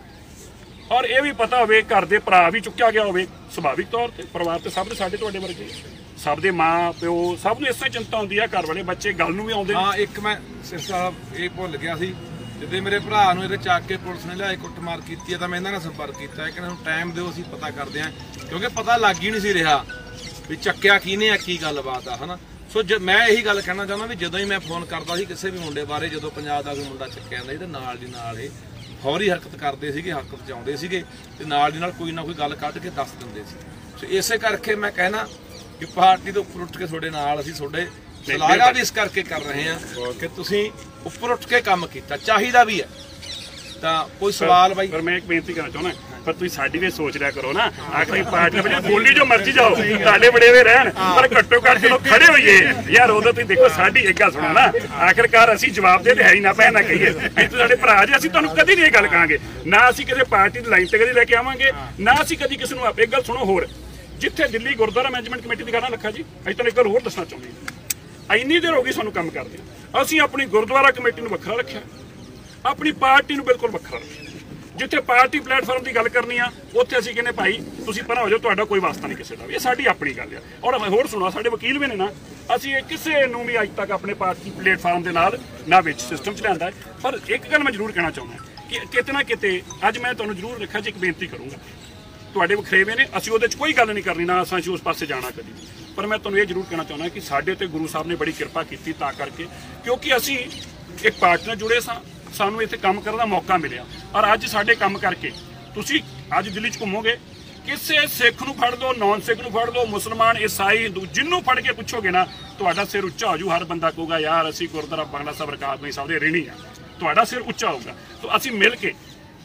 ਔਰ ਇਹ ਵੀ ਪਤਾ ਹੋਵੇ ਘਰ ਦੇ ਭਰਾ ਵੀ ਚੁੱਕਿਆ ਗਿਆ ਹੋਵੇ। ਸੁਭਾਵਿਕ ਤੌਰ ਤੇ ਪਰਿਵਾਰ ਤੇ ਸਭ ਦੇ ਸਾਡੇ ਤੁਹਾਡੇ ਵਰਗੇ ਸਭ ਦੇ ਮਾਂ ਪਿਓ ਸਭ ਨੂੰ ਇਸ ਤਰ੍ਹਾਂ ਚਿੰਤਾ ਹੁੰਦੀ ਆ, ਘਰ ਵਾਲੇ ਬੱਚੇ ਗੱਲ ਨੂੰ ਵੀ ਆਉਂਦੇ। ਹਾਂ, ਇੱਕ ਮੈਂ ਸਿਰ ਸਾਹਿਬ ਇਹ ਭੁੱਲ ਗਿਆ ਸੀ, ਜਦੋਂ ਮੇਰੇ ਭਰਾ ਨੂੰ ਇਹਦੇ ਚੱਕ ਕੇ ਪੁਲਿਸ ਨੇ ਲਿਆਏ ਕੁੱਟਮਾਰ ਕੀਤੀ ਹੈ ਤਾਂ ਮੈਂ ਇਹਨਾਂ ਨਾਲ ਸੰਪਰਕ ਕੀਤਾ ਹੈ ਕਿ ਇਹਨਾਂ ਨੂੰ ਟਾਈਮ ਦਿਓ, ਅਸੀਂ ਪਤਾ ਕਰਦੇ ਹਾਂ, ਕਿਉਂਕਿ ਪਤਾ ਲੱਗ ਹੀ ਨਹੀਂ ਸੀ ਰਿਹਾ ਵੀ ਚੱਕਿਆ ਕਿਹਨੇ ਆ, ਕੀ ਗੱਲਬਾਤ ਆ, ਹਨਾ। ਸੋ ਜ ਮੈਂ ਇਹੀ ਗੱਲ ਕਹਿਣਾ ਚਾਹੁੰਦਾ ਵੀ ਜਦੋਂ ਹੀ ਮੈਂ ਫੋਨ ਕਰਦਾ ਸੀ ਕਿਸੇ ਵੀ ਮੁੰਡੇ ਬਾਰੇ, ਜਦੋਂ ਪੰਜਾਬ ਦਾ ਕੋਈ ਮੁੰਡਾ ਚੱਕਿਆ ਜਾਂਦਾ ਸੀ ਤਾਂ ਨਾਲ ਦੀ ਨਾਲ ਇਹ ਫੌਰੀ ਹਰਕਤ ਕਰਦੇ ਸੀਗੇ, ਹਰਕਤ 'ਚ ਆਉਂਦੇ ਸੀਗੇ ਤੇ ਨਾਲ ਦੀ ਨਾਲ ਕੋਈ ਨਾ ਕੋਈ ਗੱਲ ਕੱਢ ਕੇ ਦੱਸ ਦਿੰਦੇ ਸੀ। ਸੋ ਇਸੇ ਕਰਕੇ ਮੈਂ ਕਹਿਣਾ ਕਿ ਪਾਰਟੀ ਤੋਂ ਉੱਪਰ ਉੱਠ ਕੇ ਤੁਹਾਡੇ ਨਾਲ ਅਸੀਂ ਤੁਹਾਡੇ ਸਲਾਹਕਾਰ ਵੀ ਇਸ ਕਰਕੇ ਕਰ ਰਹੇ ਹਾਂ ਕਿ ਤੁਸੀਂ ਉੱਪਰ ਉੱਠ ਕੇ ਕੰਮ ਕੀਤਾ, ਚਾਹੀਦਾ ਵੀ ਹੈ। ਤਾਂ ਕੋਈ ਸਵਾਲ ਬਾਈ? ਪਰ ਮੈਂ ਇੱਕ ਬੇਨਤੀ ਕਰਨਾ ਚਾਹੁੰਦਾ, ਪਰ ਤੁਸੀਂ ਸਾਡੀ ਵੀ ਸੋਚ ਲਿਆ ਕਰੋ ਨਾ, ਆਖਰੀ ਪਾਰਟੀ ਵਿੱਚ ਬੋਲੀ ਜੋ ਮਰਜ਼ੀ ਜਾਓ, ਤੁਹਾਡੇ ਬੜੇਵੇ ਰਹਿਣ, ਪਰ ਘੱਟੋ ਘੱਟ ਜਦੋਂ ਖੜੇ ਹੋਈਏ ਯਾਰ ਉਦੋਂ ਤੁਸੀਂ ਦੇਖੋ ਸਾਡੀ ਇੱਕ ਗੱਲ ਸੁਣੋ ਨਾ, ਆਖਿਰਕਾਰ ਅਸੀਂ ਜਵਾਬ ਦੇ ਹੈ ਹੀ ਨਾ ਪੈ ਨਾ ਕਹੀਏ, ਅਸੀਂ ਤਾਂ ਸਾਡੇ ਭਰਾ ਜੀ, ਅਸੀਂ ਤੁਹਾਨੂੰ ਕਦੀ ਨਹੀਂ ਇਹ ਗੱਲ ਕਹਾਂਗੇ, ਨਾ ਅਸੀਂ ਕਿਸੇ ਪਾਰਟੀ ਦੀ ਲਾਈਨ ਤੇ ਕਦੀ ਲੈ ਕੇ ਆਵਾਂਗੇ, ਨਾ ਅਸੀਂ ਕਦੀ ਕਿਸੇ ਨੂੰ। ਇੱਕ ਗੱਲ ਸੁਣੋ ਹੋਰ, ਜਿੱਥੇ ਦਿੱਲੀ ਗੁਰਦੁਆਰਾ ਮੈਨੇਜਮੈਂਟ ਕਮੇਟੀ ਦੀ ਗੱਲ ਲੱਖਾ ਜੀ, ਅਸੀਂ ਤੁਹਾਨੂੰ ਇੱਕ ਗੱਲ ਹੋਰ ਦੱਸਣਾ ਚਾਹੁੰਦੇ ਹਾਂ, ਇੰਨੀ ਦੇਰ ਹੋ ਗਈ ਸਾਨੂੰ ਕੰਮ ਕਰਦੇ, ਅਸੀਂ ਆਪਣੀ ਗੁਰਦੁਆਰਾ ਕਮੇਟੀ ਨੂੰ ਵੱਖਰਾ ਰੱਖਿਆ, ਆਪਣੀ ਪਾਰਟੀ ਨੂੰ ਬਿਲਕੁਲ ਵੱਖਰਾ ਰੱਖਿਆ। ਜਿੱਥੇ ਪਾਰਟੀ ਪਲੇਟਫਾਰਮ ਦੀ ਗੱਲ ਕਰਨੀ ਆ ਉੱਥੇ ਅਸੀਂ ਕਹਿੰਦੇ ਭਾਈ ਤੁਸੀਂ ਪਰਾਂ ਹੋ ਜਾਓ, ਤੁਹਾਡਾ ਕੋਈ ਵਾਸਤਾ ਨਹੀਂ ਕਿਸੇ ਦਾ ਵੀ, ਇਹ ਸਾਡੀ ਆਪਣੀ ਗੱਲ ਆ। ਔਰ ਹੋਰ ਸੁਣੋ, ਸਾਡੇ ਵਕੀਲ ਵੀ ਨੇ ਨਾ, ਅਸੀਂ ਇਹ ਕਿਸੇ ਨੂੰ ਵੀ ਅੱਜ ਤੱਕ ਆਪਣੇ ਪਾਰਟੀ ਪਲੇਟਫਾਰਮ ਦੇ ਨਾਲ ਨਾ ਵਿੱਚ ਸਿਸਟਮ 'ਚ ਲਿਆਂਦਾ। ਪਰ ਇੱਕ ਗੱਲ ਮੈਂ ਜ਼ਰੂਰ ਕਹਿਣਾ ਚਾਹੁੰਦਾ ਕਿ ਕਿਤੇ ਨਾ ਕਿਤੇ ਅੱਜ ਮੈਂ ਤੁਹਾਨੂੰ ਜ਼ਰੂਰ ਰੱਖਿਆ ਜੀ ਇੱਕ ਬੇਨਤੀ ਕਰੂੰਗਾ, ਤੁਹਾਡੇ ਵਖਰੇਵੇਂ ਨੇ, ਅਸੀਂ ਉਹਦੇ 'ਚ ਕੋਈ ਗੱਲ ਨਹੀਂ ਕਰਨੀ, ਨਾ ਅਸੀਂ ਉਸ ਪਾਸੇ ਜਾਣਾ ਕਦੀ, ਪਰ ਮੈਂ ਤੁਹਾਨੂੰ ਇਹ ਜ਼ਰੂਰ ਕਹਿਣਾ ਚਾਹੁੰਦਾ ਕਿ ਸਾਡੇ ਤੇ ਗੁਰੂ ਸਾਹਿਬ ਨੇ ਬੜੀ ਕਿਰਪਾ ਕੀਤੀ ਤਾਂ ਕਰਕੇ, ਕਿਉਂਕਿ ਅਸੀਂ ਇੱਕ ਪਾਰਟੀ ਨਾਲ ਜੁੜੇ ਸਾਂ, ਸਾਨੂੰ ਇੱਥੇ ਕੰਮ ਕਰਨ ਦਾ ਮੌਕਾ ਮਿਲਿਆ। ਔਰ ਅੱਜ ਸਾਡੇ ਕੰਮ ਕਰਕੇ ਤੁਸੀਂ ਅੱਜ ਦਿੱਲੀ 'ਚ ਘੁੰਮੋਗੇ, ਕਿਸੇ ਸਿੱਖ ਨੂੰ ਫੜ ਲਓ, ਨੌਨ ਸਿੱਖ ਨੂੰ ਫੜ ਲਓ, ਮੁਸਲਮਾਨ, ਈਸਾਈ, ਹਿੰਦੂ, ਜਿਹਨੂੰ ਫੜ ਕੇ ਪੁੱਛੋਗੇ ਨਾ ਤੁਹਾਡਾ ਸਿਰ ਉੱਚਾ ਹੋ ਜੂ। ਹਰ ਬੰਦਾ ਕਹੂਗਾ ਯਾਰ ਅਸੀਂ ਗੁਰਦੁਆਰਾ ਬੰਗਲਾ ਸਾਹਿਬ ਰਕਾਬ ਨਹੀਂ ਸਾਹਿਬ ਦੇ ਰਹਿਣੀ ਆ, ਤੁਹਾਡਾ ਸਿਰ ਉੱਚਾ ਹੋਊਗਾ। ਤਾਂ ਅਸੀਂ ਮਿਲ ਕੇ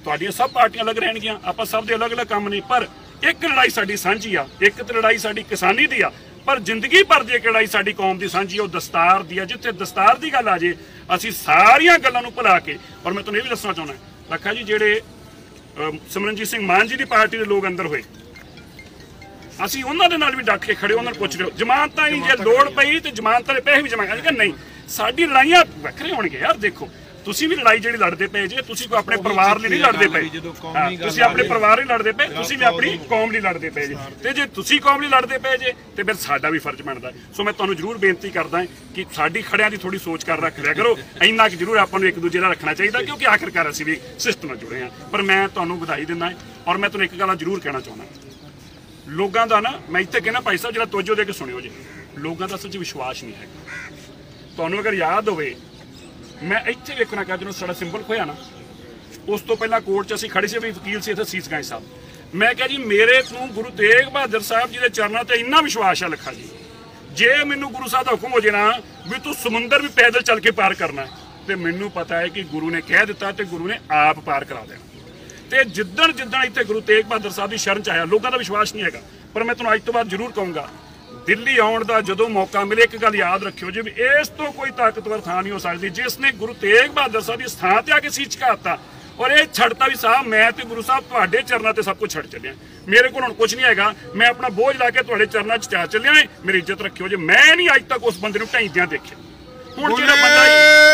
ਤੁਹਾਡੀਆਂ ਸਭ ਪਾਰਟੀਆਂ ਅਲੱਗ ਰਹਿਣਗੀਆਂ, ਆਪਾਂ ਸਭ ਦੇ ਅਲੱਗ ਅਲੱਗ ਕੰਮ ਨੇ, ਪਰ ਇੱਕ ਲੜਾਈ ਸਾਡੀ ਸਾਂਝੀ ਆ। ਇੱਕ ਤੇ ਲੜਾਈ ਸਾਡੀ ਕਿਸਾਨੀ ਦੀ ਆ, ਪਰ ਜ਼ਿੰਦਗੀ ਭਰ ਦੀ ਇੱਕ ਲੜਾਈ ਸਾਡੀ ਕੌਮ ਦੀ ਸਾਂਝੀ ਆ, ਉਹ ਦਸਤਾਰ ਦੀ ਆ। ਜਿੱਥੇ ਦਸਤਾਰ ਦੀ ਗੱਲ ਆ ਜੇ, ਅਸੀਂ ਸਾਰੀਆਂ ਗੱਲਾਂ ਨੂੰ ਭੁਲਾ ਕੇ, ਔਰ ਮੈਂ ਤੁਹਾਨੂੰ ਇਹ ਵੀ ਦੱਸਣਾ ਚਾਹੁੰਦਾ ਲੱਖਾ ਜੀ, ਜਿਹੜੇ ਸਿਮਰਨਜੀਤ ਸਿੰਘ ਮਾਨ ਜੀ ਦੀ ਪਾਰਟੀ ਦੇ ਲੋਕ ਅੰਦਰ ਹੋਏ, ਅਸੀਂ ਉਹਨਾਂ ਦੇ ਨਾਲ ਵੀ ਡਟ ਕੇ ਖੜੇ, ਉਹਨਾਂ ਨੂੰ ਪੁੱਛ ਰਹੇ ਹੋ ਜ਼ਮਾਨਤਾਂ ਹੀ, ਜੇ ਲੋੜ ਪਈ ਤੇ ਜ਼ਮਾਨਤਾਂ ਦੇ ਪੈਸੇ ਵੀ ਜਮ੍ਹਾਂ ਕਰਾਂਗੇ। ਨਹੀਂ, ਸਾਡੀ ਲੜਾਈਆਂ ਵੱਖਰੇ ਹੋਣਗੇ ਯਾਰ। ਦੇਖੋ ਤੁਸੀਂ ਵੀ ਲੜਾਈ ਜਿਹੜੀ ਲੜਦੇ ਪਏ ਜੇ, ਤੁਸੀਂ ਕੋਈ ਆਪਣੇ ਪਰਿਵਾਰ ਲਈ ਨਹੀਂ ਲੜਦੇ ਪਏ, ਤੁਸੀਂ ਆਪਣੇ ਪਰਿਵਾਰ ਲਈ ਲੜਦੇ ਪਏ, ਤੁਸੀਂ ਵੀ ਆਪਣੀ ਕੌਮ ਲਈ ਲੜਦੇ ਪਏ ਜੇ। ਤੇ ਜੇ ਤੁਸੀਂ ਕੌਮ ਲਈ ਲੜਦੇ ਪਏ ਜੇ ਤੇ ਫਿਰ ਸਾਡਾ ਵੀ ਫਰਜ਼ ਬਣਦਾ। ਸੋ ਮੈਂ ਤੁਹਾਨੂੰ ਜ਼ਰੂਰ ਬੇਨਤੀ ਕਰਦਾ ਕਿ ਸਾਡੀ ਖੜਿਆਂ ਦੀ ਥੋੜੀ ਸੋਚ ਕਰ ਰੱਖ ਲਿਆ ਕਰੋ। ਇੰਨਾ ਕਿ ਜ਼ਰੂਰ ਆਪਾਂ ਨੂੰ ਇੱਕ ਦੂਜੇ ਨਾਲ ਰੱਖਣਾ ਚਾਹੀਦਾ, ਕਿਉਂਕਿ ਆਖਿਰਕਾਰ ਅਸੀਂ ਵੀ ਸਿਸਟਮ ਨਾਲ ਜੁੜੇ ਹਾਂ। ਪਰ ਮੈਂ ਤੁਹਾਨੂੰ ਵਧਾਈ ਦਿੰਦਾ ਔਰ ਮੈਂ ਤੁਹਾਨੂੰ ਇੱਕ ਗੱਲ ਜ਼ਰੂਰ ਕਹਿਣਾ ਚਾਹੁੰਦਾ, ਲੋਕਾਂ ਦਾ ਨਾ, ਮੈਂ ਇੱਥੇ ਕਹਿਣਾ ਭਾਈ ਸਾਹਿਬ, ਜਿਹੜਾ ਤੋਜੋ ਦੇ ਕੇ ਸੁਣਿਓ ਜੇ, ਲੋਕਾਂ ਦਾ ਅਸਲ 'ਚ ਵਿਸ਼ਵਾਸ ਨਹੀਂ ਹੈਗਾ। ਤੁਹਾਨੂੰ ਅਗਰ ਯਾਦ ਹੋਵੇ, ਮੈਂ ਇੱਥੇ ਵੇਖਣਾ ਕਿ ਜਦੋਂ ਸਾਡਾ ਸਿੰਬਲ ਖੋਇਆ ਨਾ, ਉਸ ਤੋਂ ਪਹਿਲਾਂ ਕੋਰਟ 'ਚ ਅਸੀਂ ਖੜੇ ਸੀ, ਵੀ ਵਕੀਲ ਸੀ ਇੱਥੇ ਸੀਸ ਗਾਏ ਸਾਹਿਬ। ਮੈਂ ਕਿਹਾ ਜੀ, ਮੇਰੇ ਤੋਂ ਗੁਰੂ ਤੇਗ ਬਹਾਦਰ ਸਾਹਿਬ ਜੀ ਦੇ ਚਰਨਾਂ ਤੇ ਇੰਨਾ ਵਿਸ਼ਵਾਸ ਹੈ ਲੱਖਾ ਜੀ, ਜੇ ਮੈਨੂੰ ਗੁਰੂ ਸਾਹਿਬ ਦਾ ਹੁਕਮ ਹੋ ਜੇ ਨਾ ਵੀ ਤੂੰ ਸਮੁੰਦਰ ਵੀ ਪੈਦਲ ਚੱਲ ਕੇ ਪਾਰ ਕਰਨਾ, ਤੇ ਮੈਨੂੰ ਪਤਾ ਹੈ ਕਿ ਗੁਰੂ ਨੇ ਕਹਿ ਦਿੱਤਾ ਤੇ ਗੁਰੂ ਨੇ ਆਪ ਪਾਰ ਕਰਾ ਦੇਣਾ। ਤੇ ਜਿੱਦਣ ਜਿੱਦਣ ਇੱਥੇ ਗੁਰੂ ਤੇਗ ਬਹਾਦਰ ਸਾਹਿਬ ਦੀ ਸ਼ਰਨ 'ਚ ਆਇਆ, ਲੋਕਾਂ ਦਾ ਵਿਸ਼ਵਾਸ ਨਹੀਂ ਹੈਗਾ। ਪਰ ਮੈਂ ਤੁਹਾਨੂੰ ਅੱਜ ਤੋਂ ਬਾਅਦ ਜ਼ਰੂਰ ਕਹੂੰਗਾ, ਦਿੱਲੀ ਆਉਣ ਦਾ ਜਦੋਂ ਮੌਕਾ ਮਿਲੇ, ਇੱਕ ਗੱਲ ਯਾਦ ਰੱਖਿਓ ਜੀ, ਵੀ ਇਸ ਤੋਂ ਕੋਈ ਤਾਕਤਵਰ ਥਾਂ ਨਹੀਂ ਹੋ ਸਕਦੀ ਜਿਸ ਨੇ ਗੁਰੂ ਤੇਗ ਬਹਾਦਰ ਸਾਹਿਬ ਦੀ ਸਥਾਨ ਤੇ ਆ ਕੇ ਸੀ ਝੁਕਾਤਾ ਔਰ ਇਹ ਛੱਡਤਾ ਵੀ ਸਾਹਿਬ, ਮੈਂ ਤੇ ਗੁਰੂ ਸਾਹਿਬ ਤੁਹਾਡੇ ਚਰਨਾਂ ਤੇ ਸਭ ਕੁਝ ਛੱਡ ਚੱਲਿਆ, ਮੇਰੇ ਕੋਲ ਹੁਣ ਕੁਝ ਨਹੀਂ ਹੈਗਾ, ਮੈਂ ਆਪਣਾ ਬੋਝ ਲਾ ਕੇ ਤੁਹਾਡੇ ਚਰਨਾਂ 'ਚ ਚਾ ਚੱਲਿਆ। ਮੇਰੀ ਇੱਜ਼ਤ ਰੱਖਿਓ ਜੀ, ਮੈਂ ਨਹੀਂ ਅੱਜ ਤੱਕ ਉਸ ਬੰਦੇ ਨੂੰ ਢਾਈਦਿਆਂ ਦੇਖਿਆ। ਹੁਣ ਜਿਹੜਾ ਬੰਦਾ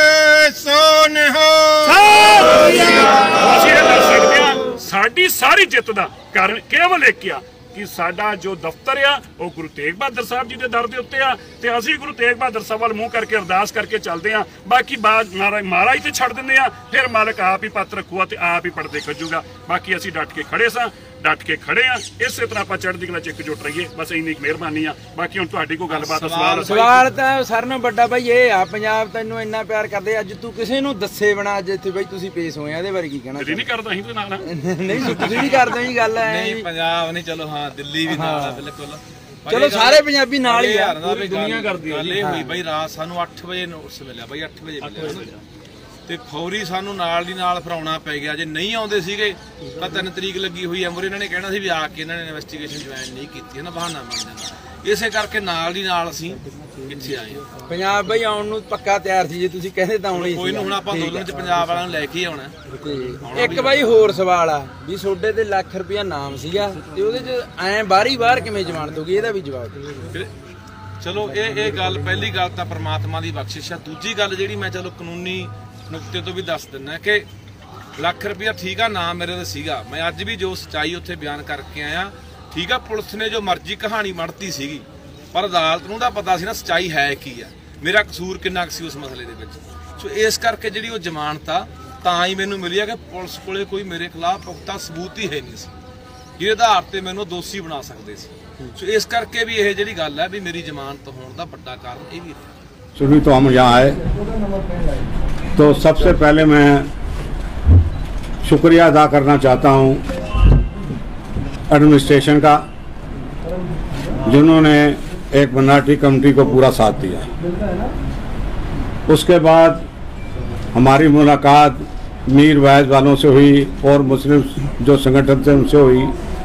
ਅਸੀਂ ਇਹ ਦੱਸ ਸਕਦੇ ਹਾਂ, ਸਾਡੀ ਸਾਰੀ ਜਿੱਤ ਦਾ ਕਾਰਨ ਕੇਵਲ ਇੱਕ ਆ ਕਿ ਸਾਡਾ ਜੋ ਦਫ਼ਤਰ ਆ ਉਹ ਗੁਰੂ ਤੇਗ ਬਹਾਦਰ ਸਾਹਿਬ ਜੀ ਦੇ ਦਰ ਦੇ ਉੱਤੇ ਆ, ਤੇ ਅਸੀਂ ਗੁਰੂ ਤੇਗ ਬਹਾਦਰ ਸਾਹਿਬ ਵੱਲ ਮੂੰਹ ਕਰਕੇ ਅਰਦਾਸ ਕਰਕੇ ਚੱਲਦੇ ਆ। ਬਾਕੀ ਬਾਦ ਮਹਾਰਾਜ ਤੇ ਛੱਡ ਦਿੰਦੇ ਆ, ਫਿਰ ਮਾਲਕ ਆਪ ਹੀ ਪੱਤ ਰੱਖੂਗਾ ਤੇ ਆਪ ਹੀ ਪੜਦੇ ਕੱਜੂਗਾ। ਬਾਕੀ ਅਸੀਂ ਡਟ ਕੇ ਖੜੇ ਸਾਂ, ਡਟ ਕੇ ਖੜੇ ਆ, ਇਸੇ ਤਰ੍ਹਾਂ ਆਪਾਂ ਚੜ੍ਹਦੀ ਕਲਾ 'ਚ ਇਕਜੁੱਟ ਰਹੀਏ। ਬਸ ਇੰਨੀ ਕੁ ਮਿਹਰਬਾਨੀ ਆ। ਬਾਕੀ ਹੁਣ ਤੁਹਾਡੀ ਕੋਈ ਗੱਲਬਾਤ ਦਾ ਸਵਾਲ ਸਵਾਲ ਤਾਂ ਸਾਰਿਆਂ ਨਾਲੋਂ ਵੱਡਾ ਬਾਈ ਇਹ ਆ, ਪੰਜਾਬ ਤੈਨੂੰ ਇੰਨਾ ਪਿਆਰ ਕਰਦੇ, ਅੱਜ ਤੂੰ ਕਿਸੇ ਨੂੰ ਦੱਸੇ ਬਣਾ ਅੱਜ ਇੱਥੇ ਬਾਈ ਤੁਸੀਂ ਪੇਸ਼ ਹੋਏ ਆ, ਇਹਦੇ ਬਾਰੇ ਕੀ ਕਹਿਣਾ? ਨਹੀਂ ਕਰਦਾ ਅਸੀਂ ਤੇ ਨਾਲ ਨਹੀਂ, ਤੁਸੀਂ ਵੀ ਕਰਦੇ ਹੀ ਗੱਲ ਹੈ। ਨਹੀਂ, ਪੰਜਾਬ ਨਹੀਂ, ਚਲੋ ਹਾਂ ਦਿੱਲੀ ਵੀ ਨਾਲ ਆ ਬਿਲਕੁਲ। ਚਲੋ ਸਾਰੇ ਪੰਜਾਬੀ ਨਾਲ ਹੀ ਆ, ਦੁਨੀਆ ਕਰਦੀ ਹੈ। ਇਹ ਹੋਈ ਬਾਈ ਰਾਤ ਸਾਨੂੰ ਅੱਠ ਵਜੇ ਨੋਟਿਸ ਮਿਲਿਆ, ਬਾਈ ਅੱਠ ਵਜੇ ਮਿਲਿਆ ਤੇ ਫੌਰੀ ਸਾਨੂੰ ਨਾਲ ਦੀ ਨਾਲ ਫਰਾਉਣਾ ਪੈ ਗਿਆ। ਜੇ ਨਹੀਂ ਆਉਂਦੇ ਸੀਗੇ ਤਾਂ ਤਿੰਨ ਤਰੀਕ ਲੱਗੀ ਹੋਈ ਐ, ਮੁਰੇ ਇਹਨਾਂ ਨੇ ਕਹਿਣਾ ਸੀ ਵੀ ਆ ਕੇ ਇਹਨਾਂ ਨੇ ਇਨਵੈਸਟੀਗੇਸ਼ਨ ਜੁਆਇਨ ਨਹੀਂ ਕੀਤੀ, ਇਹਨਾਂ ਬਹਾਨਾ ਬਣ ਜਾਂਦਾ। ਇਸੇ ਕਰਕੇ ਨਾਲ ਦੀ ਨਾਲ ਅਸੀਂ ਇੱਥੇ ਆਏ। ਪੰਜਾਬ ਬਈ ਆਉਣ ਨੂੰ ਪੱਕਾ ਤਿਆਰ ਸੀ, ਜੇ ਤੁਸੀਂ ਕਹਿੰਦੇ ਤਾਂ ਆਉਣੀ ਸੀ। ਕੋਈ ਨਾ, ਹੁਣ ਆਪਾਂ ਅੰਦੋਲਨ 'ਚ ਪੰਜਾਬ ਵਾਲਿਆਂ ਨੂੰ ਲੈ ਕੇ ਆਉਣਾ। ਇੱਕ ਬਾਈ ਹੋਰ ਸਵਾਲ ਆ ਵੀ ਤੁਹਾਡੇ ਤੇ ਲੱਖ ਰੁਪਇਆ ਨਾਮ ਸੀਗਾ ਤੇ ਉਹਦੇ 'ਚ ਐਂ ਬਾਹਰੀ ਬਾਹਰ ਕਿਵੇਂ ਜ਼ਮਾਨਤ ਹੋਗੀ, ਇਹਦਾ ਵੀ ਜਵਾਬ ਦਿਓ। ਚਲੋ ਇਹ ਇਹ ਗੱਲ, ਪਹਿਲੀ ਗੱਲ ਤਾਂ ਪ੍ਰਮਾਤਮਾ ਦੀ ਬਖਸ਼ਿਸ਼ ਆ। ਦੂਜੀ ਗੱਲ ਜਿਹੜੀ ਮੈਂ ਚਲੋ ਕਾਨੂੰਨੀ ਨੁਕਤੇ ਤੋਂ ਵੀ ਦੱਸ ਦਿੰਦਾ ਕਿ ਲੱਖ ਰੁਪਇਆ ਠੀਕ ਆ, ਨਾਮ ਮੇਰੇ ਤੇ ਸੀਗਾ। ਮੈਂ ਅੱਜ ਵੀ ਜੋ ਸੱਚਾਈ ਉੱਥੇ ਬਿਆਨ ਕਰਕੇ ਆਇਆ, ਠੀਕ ਆ। ਪੁਲਿਸ ਨੇ ਜੋ ਮਰਜ਼ੀ ਕਹਾਣੀ ਮੜਤੀ ਸੀਗੀ, ਪਰ ਅਦਾਲਤ ਨੂੰ ਤਾਂ ਪਤਾ ਸੀ ਨਾ ਸੱਚਾਈ ਹੈ ਕੀ ਆ, ਮੇਰਾ ਕਸੂਰ ਕਿੰਨਾ ਕੁ ਸੀ ਉਸ ਮਸਲੇ ਦੇ ਵਿੱਚ। ਸੋ ਇਸ ਕਰਕੇ ਜਿਹੜੀ ਉਹ ਜ਼ਮਾਨਤ ਆ ਤਾਂ ਹੀ ਮੈਨੂੰ ਮਿਲੀ ਆ ਕਿ ਪੁਲਿਸ ਕੋਲੇ ਕੋਈ ਮੇਰੇ ਖਿਲਾਫ ਪੁਖਤਾ ਸਬੂਤ ਹੀ ਹੈ ਨਹੀਂ ਸੀ ਜਿਹਦੇ ਆਧਾਰ ਤੇ ਮੈਨੂੰ ਦੋਸ਼ੀ ਬਣਾ ਸਕਦੇ ਸੀ। ਸੋ ਇਸ ਕਰਕੇ ਵੀ ਇਹ ਜਿਹੜੀ ਗੱਲ ਹੈ ਵੀ ਮੇਰੀ ਜ਼ਮਾਨਤ ਹੋਣ ਦਾ ਵੱਡਾ ਕਾਰਨ ਇਹ ਵੀ ਹੈ। सुबह तो हम यहाँ आए तो सबसे पहले मैं शुक्रिया अदा करना चाहता हूँ एडमिनिस्ट्रेशन का, जिन्होंने एक माइनॉरिटी कमेटी को पूरा साथ दिया। उसके बाद हमारी मुलाकात मीर वैद वालों से हुई और मुस्लिम जो संगठन थे उनसे हुई।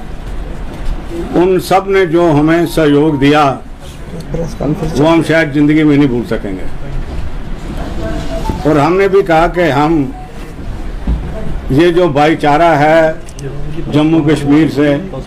उन सब ने जो हमें सहयोग दिया वो हम शायद ज़िंदगी में नहीं भूल सकेंगे। और हमने भी कहा कि हम ये जो भाईचारा है जम्मू कश्मीर से,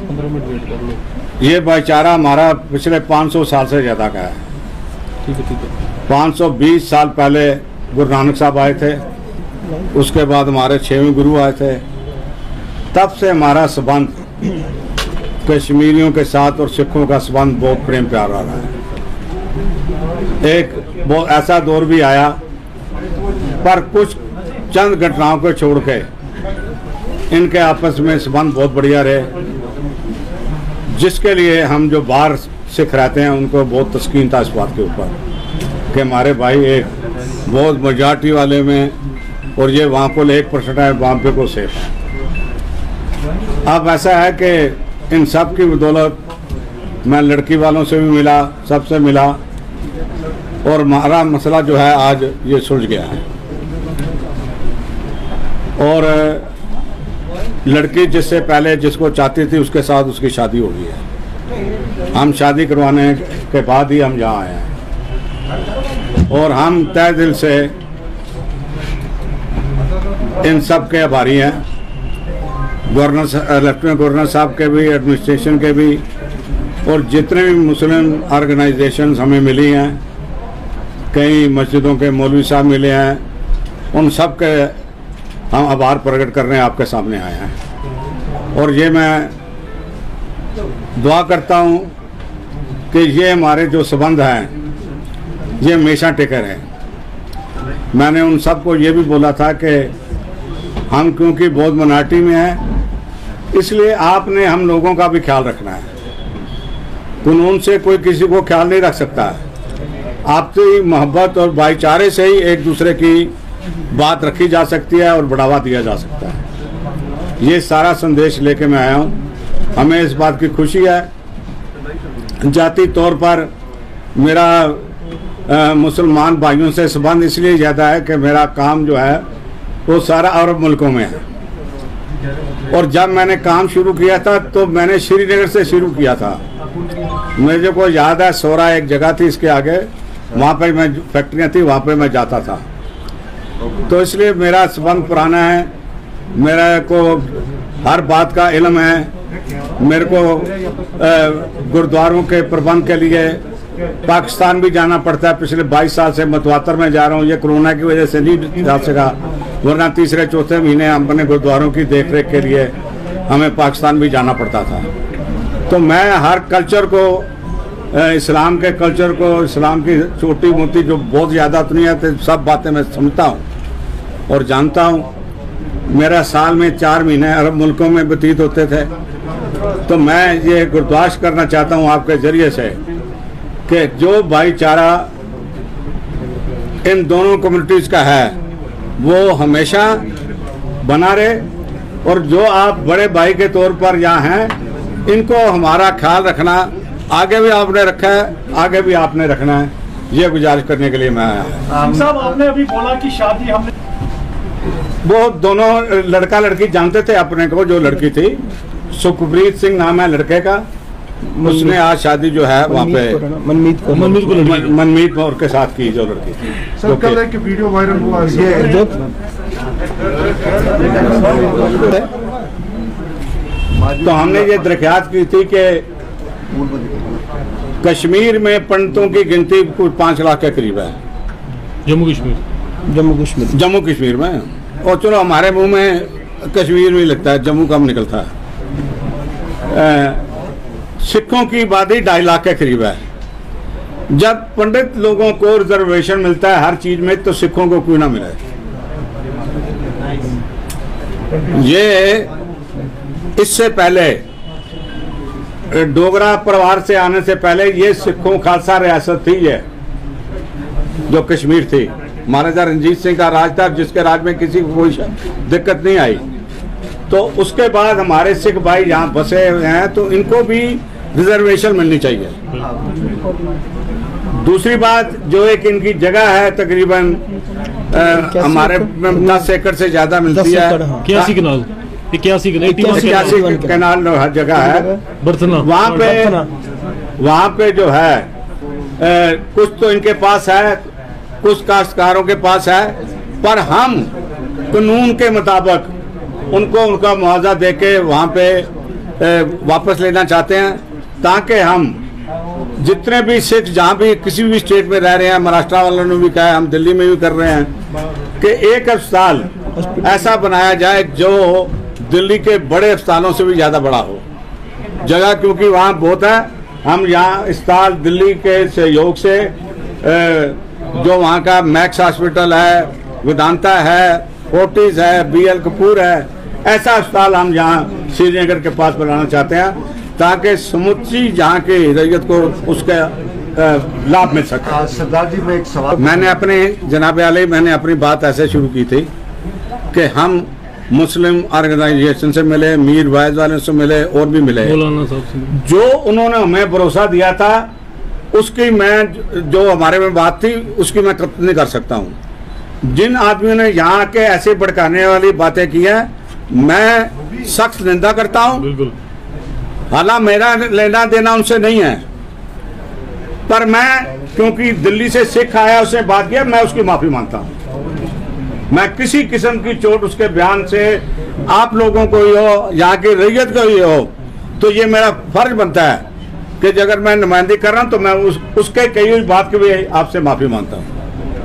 ये भाईचारा हमारा पिछले पाँच सौ साल से ज़्यादा का है। पाँच सौ बीस साल पहले गुरु नानक साहब आए थे, उसके बाद हमारे छवें गुरु आए थे। तब से हमारा संबंध कश्मीरियों के साथ और सिखों का संबंध बहुत प्रेम प्यार रहा है। एक बहुत ऐसा दौर भी आया, पर कुछ चंद घटनाओं को छोड़ के इनके आपस में संबंध बहुत बढ़िया रहे, जिसके लिए हम जो बाहर सिख रहते हैं उनको बहुत तस्कीन था इस बात के ऊपर कि हमारे भाई एक बहुत मेजॉरिटी वाले में और ये वहाँ को एक परसेंट है, वहाँ पे को सेफ है। अब ऐसा है कि इन सब की बदौलत मैं लड़की वालों से भी मिला, सबसे मिला और हमारा मसला जो है आज ये सुलझ गया है। और लड़की जिससे पहले जिसको चाहती थी उसके साथ उसकी शादी हो गई है। हम शादी करवाने के बाद ही हम यहाँ आए हैं और हम तहे दिल से इन सब के आभारी हैं, गवर्नर लेफ्टिनेंट गवर्नर साहब के भी, एडमिनिस्ट्रेशन के भी, और जितने भी मुस्लिम ऑर्गेनाइजेशन हमें मिली हैं, कई मस्जिदों के मौलवी साहब मिले हैं, उन सब के हम आभार प्रकट करने आपके सामने आए हैं। और ये मैं दुआ करता हूँ कि ये हमारे जो संबंध हैं ये हमेशा टिके रहें। मैंने उन सबको ये भी बोला था कि हम क्योंकि बहुत मिनॉरिटी में हैं, इसलिए आपने हम लोगों का भी ख्याल रखना है। कानून से कोई किसी को ख्याल नहीं रख सकता है। आपसी मोहब्बत और भाईचारे से ही एक दूसरे की बात रखी जा सकती है और बढ़ावा दिया जा सकता है। ये सारा संदेश लेके मैं आया हूँ। हमें इस बात की खुशी है, जाति तौर पर मेरा आ, मुसलमान भाइयों से संबंध इसलिए ज़्यादा है कि मेरा काम जो है वो सारा अरब मुल्कों में है। और जब मैंने काम शुरू किया था तो मैंने श्रीनगर से शुरू किया था। मुझे को याद है, सोरा एक जगह थी इसके आगे, वहाँ पे मैं फैक्ट्रियाँ थी, वहाँ पे मैं जाता था। तो इसलिए मेरा संबंध पुराना है, मेरे को हर बात का इल्म है। मेरे को गुरुद्वारों के प्रबंध के लिए पाकिस्तान भी जाना पड़ता है। पिछले बाईस साल से मतवातर में जा रहा हूँ, ये कोरोना की वजह से नहीं जा सका, वरना तीसरे चौथे महीने हम अपने गुरुद्वारों की देख रेख के लिए हमें पाकिस्तान भी जाना पड़ता था। तो मैं हर कल्चर को, इस्लाम के कल्चर को, इस्लाम की छोटी मोटी जो बहुत ज़्यादा दुनिया है, सब बातें मैं समझता हूँ और जानता हूँ। मेरा साल में चार महीने अरब मुल्कों में व्यतीत होते थे। तो मैं ये गुरदाश्त करना चाहता हूँ आपके ज़रिए से कि जो भाईचारा इन दोनों कम्युनिटीज़ का है वो हमेशा बना रहे, और जो आप बड़े भाई के तौर पर यहाँ हैं, इनको हमारा ख्याल रखना, आगे भी आपने रखा है, आगे भी आपने रखना है, ये गुजारिश करने के लिए मैं आया। साहब, आपने अभी बोला कि शादी हमने वो दोनों लड़का लड़की जानते थे अपने को। जो लड़की थी, सुखप्रीत सिंह नाम है लड़के का, उसने आज शादी जो है वहाँ पे मनमीत को मनमीत को मन, मनमीत कौर के साथ की जो लड़की थी। सर, कल एक वीडियो वायरल हुआ, ये तो हमने ये दरख्वास्त की थी कि कश्मीर में पंडितों की गिनती कुछ पाँच लाख के करीब है। जम्मू कश्मीर जम्मू कश्मीर जम्मू कश्मीर में, और चलो हमारे मुंह में कश्मीर में लगता है, जम्मू कम निकलता है। सिखों की आबादी ढाई लाख के करीब है। जब पंडित लोगों को रिजर्वेशन मिलता है हर चीज में, तो सिखों को क्यों ना मिले? ये इससे पहले डोगरा परिवार से आने से पहले ये सिखों खालसा रियासत थी, ये जो कश्मीर थी। महाराजा रंजीत सिंह का राज था, जिसके राज में किसी को कोई दिक्कत नहीं आई। तो उसके बाद हमारे सिख भाई यहाँ बसे हुए हैं, तो इनको भी रिजर्वेशन मिलनी चाहिए। दूसरी बात, जो एक इनकी जगह है तकरीबन आ, हमारे दस एकड़ से ज्यादा मिलती है। इक्यासी कनाल इक्यासी इक्यासी कनाल हर जगह है। बर्थना वहाँ पे वहाँ पे जो है आ, कुछ तो इनके पास है, कुछ काश्तकारों के पास है, पर हम कानून के मुताबिक उनको उनका मुआवजा देके वहाँ पे आ, वापस लेना चाहते हैं, ताकि हम जितने भी सिख जहाँ भी किसी भी स्टेट में रह रहे हैं, महाराष्ट्र वालों ने भी कहा है, हम दिल्ली में भी कर रहे हैं, कि एक अस्पताल ऐसा बनाया जाए जो दिल्ली के बड़े अस्पतालों से भी ज़्यादा बड़ा हो। जगह क्योंकि वहाँ बहुत है। हम यहाँ अस्पताल दिल्ली के सहयोग से जो वहाँ का मैक्स हॉस्पिटल है, वेदांता है, फोर्टिस है, बी एल कपूर है, ऐसा अस्पताल हम यहाँ श्रीनगर के पास बनाना चाहते हैं, ताकि समुची जहाँ की रैयत को उसका लाभ मिल सके। सरदार जी, मैं एक सवाल, मैंने अपने जनाब आले मैंने अपनी बात ऐसे शुरू की थी कि हम मुस्लिम ऑर्गेनाइजेशन से मिले, मीर वाइज वाले से मिले, और भी मिले। जो उन्होंने हमें भरोसा दिया था, उसकी मैं जो हमारे में बात थी उसकी मैं कत्ल नहीं कर सकता हूँ। जिन आदमियों ने यहाँ के ऐसे भड़काने वाली बातें की हैं, मैं सख्त निंदा करता हूँ। बिल्कुल। हालांकि मेरा लेना देना उनसे नहीं है, पर मैं क्योंकि दिल्ली से सिख आया, उसने बात किया, मैं उसकी माफी मांगता हूँ। मैं किसी किस्म की चोट उसके बयान से आप लोगों को ही हो, यहाँ की रैयत को ही हो, तो ये मेरा फर्ज बनता है कि अगर मैं नुमाइंदगी कर रहा हूँ तो मैं उस, उसके कही हुई बात की भी आपसे माफी मांगता हूँ।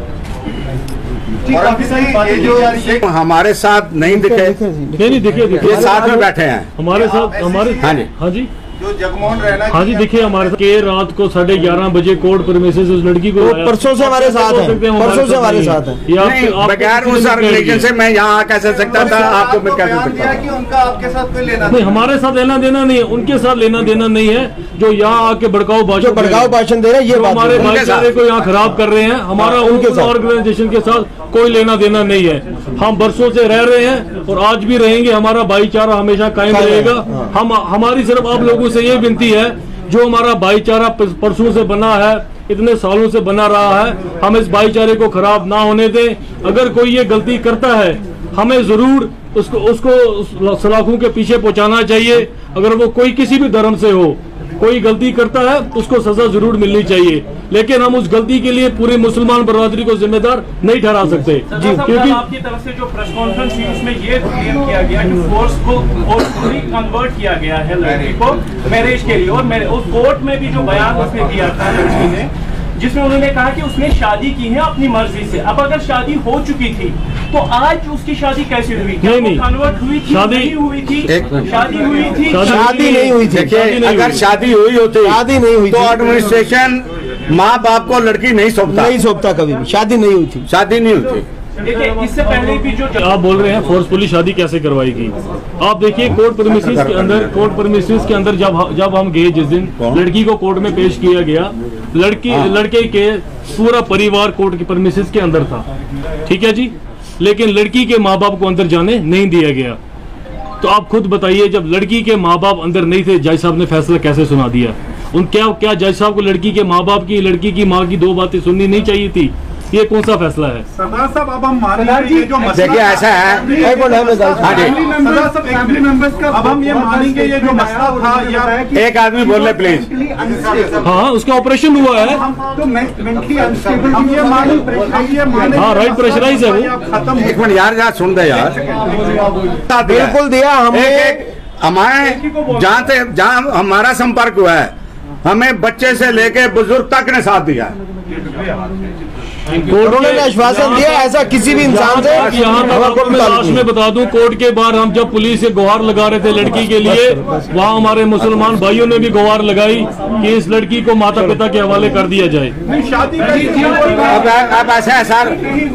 और अभी सही ये जो हमारे साथ नहीं दिखे, नहीं नहीं दिखे दिखे ये साथ में बैठे हैं हमारे साथ, हमारे हाँ जी हाँ जी जो जगमोहन रैना हाँ जी देखिए हमारे साथ के रात को साढ़े ग्यारह बजे कोर्ट परमिशन से उस लड़की को लाया। परसों से हमारे साथ है, परसों से हमारे साथ है। ये नहीं, आपके- आपके बगैर किसी उस ने ऑर्गेनाइजेशन से मैं यहाँ कैसे सकता था, आपको मैं कैसे बयान सकता दिया था? कि उनका आपके साथ कोई लेना नहीं, हमारे साथ लेना देना नहीं है, उनके साथ लेना देना नहीं है जो यहाँ आके भड़काऊ भाषण जो भड़काऊ भाषण दे रहे हैं, ये जो बात हमारे है। भाईचारे को यहाँ खराब कर रहे हैं, हमारा उनके उनके साथ। ऑर्गेनाइजेशन के साथ कोई लेना देना नहीं है। हम बरसों से रह रहे हैं और आज भी रहेंगे, हमारा भाईचारा हमेशा कायम कायम रहेगा। हाँ। हम हमारी सिर्फ आप लोगों से ये विनती है, जो हमारा भाईचारा परसों से बना है, इतने सालों से बना रहा है, हम इस भाईचारे को खराब ना होने दें। अगर कोई ये गलती करता है, हमें जरूर उसको उसको सलाखों के पीछे पहुंचाना चाहिए। अगर वो कोई किसी भी धर्म से हो, कोई गलती करता है उसको सजा जरूर मिलनी चाहिए, लेकिन हम उस गलती के लिए पूरी मुसलमान बरादरी को जिम्मेदार नहीं ठहरा सकते। जी, क्योंकि आपकी तरफ से जो प्रेस कॉन्फ्रेंस हुई उसमें ये क्लेम किया गया कि फोर्स को फोर्सफुली कन्वर्ट किया गया है लड़की को मैरिज के लिए, और मैं- उस कोर्ट में भी जो बयान उसने दिया था लड़की ने, जिसमें उन्होंने कहा कि उसने शादी की है अपनी मर्जी से। अब अगर शादी हो चुकी थी तो आज उसकी शादी कैसे हुई? क्या नहीं, वो नहीं। कन्वर्ट हुई थी? शादी- नहीं हुई थी? एक मिनट। शादी हुई थी? शादी नहीं हुई थी। शादी देखिए, नहीं अगर हुई। शादी हुई होती शादी नहीं हुई तो थी। एडमिनिस्ट्रेशन माँ बाप को लड़की नहीं सौंपता, नहीं सौंपता कभी भी, शादी नहीं हुई थी। शादी नहीं होती। देखिए, इससे पहले भी जो आप बोल रहे हैं फोर्सफुली शादी कैसे करवाई गई? आप देखिए कोर्ट परमिसेस के अंदर, कोर्ट परमिसेस के अंदर जब जब हम गए, जिस दिन लड़की को कोर्ट में पेश किया गया, लड़की लड़के के पूरा परिवार कोर्ट की परमिसेस के अंदर था, ठीक है जी, लेकिन लड़की के माँ बाप को अंदर जाने नहीं दिया गया। तो आप खुद बताइए, जब लड़की के माँ बाप अंदर नहीं थे, जज साहब ने फैसला कैसे सुना दिया? उन क्या क्या जज साहब को लड़की के माँ बाप की, लड़की की माँ की दो बातें सुननी नहीं चाहिए थी? ये कौन सा फैसला है? सरदार साहब अब हम मान लेंगे ये जो मसला देखिए ऐसा है, एक मिनट, हमें गलत- हाँ जी, सरदार साहब फैमिली मेंबर्स का अब हम ये मानेंगे ये जो मसला था या एक आदमी बोल ले प्लीज। हाँ, उसका ऑपरेशन हुआ है। तो मेंटली अनस्टेबल हम ये माने हम ये माने हाँ, राइट प्रेशराइज है वो। खत्म एक मिनट यार, यार सुन दे यार। बिल्कुल दिया हमने। एक एक हमारे जहाँ से जहाँ हमारा संपर्क हुआ है, हमें बच्चे से लेके बुजुर्ग तक ने साथ दिया है। उन्होंने आश्वासन दिया, ऐसा किसी भी इंसान से यहाँ तक हमारा आपको कोई मैं ताल्लुक लास्ट नहीं। में बता दूं, कोर्ट के बाहर हम जब पुलिस से गुहार लगा रहे थे लड़की के लिए, वहाँ हमारे मुसलमान भाइयों ने भी गुहार लगाई कि इस लड़की को माता पिता के हवाले कर दिया जाए। शादी अब अब ऐसा है सर,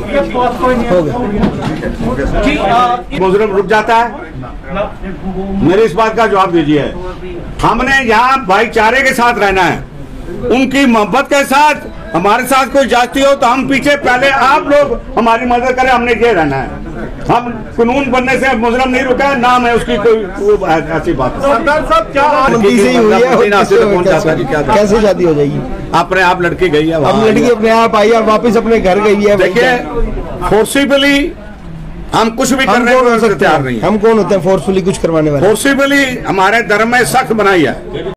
बुजुर्ग रुक जाता है, मेरी इस बात का जवाब दीजिए। हमने यहाँ भाईचारे के साथ रहना है, उनकी मोहब्बत के साथ। हमारे साथ कोई जाति हो तो हम पीछे, पहले आप लोग हमारी मदद करें, हमने ये रहना है। हम कानून बनने से मुजरम नहीं रुका है, नाम है उसकी कोई वो ऐसी बात। सरदार साहब क्या शादी से ही हुई है, मदीना से तो कौन चाहता है कि क्या कैसे कैसे शादी हो जाएगी? अपने आप लड़की गई है अब वहाँ। लड़की अपने आप आई है, वापस अपने घर गई है। देखिए, फोर्सिबली हम कुछ भी हम करने कौन हो को सकते तैयार नहीं हैं? है। हम कौन होते हैं फोर्सफुली कुछ करवाने वाले? फोर्सिबली हमारे धर्म में सख्त बनाई है।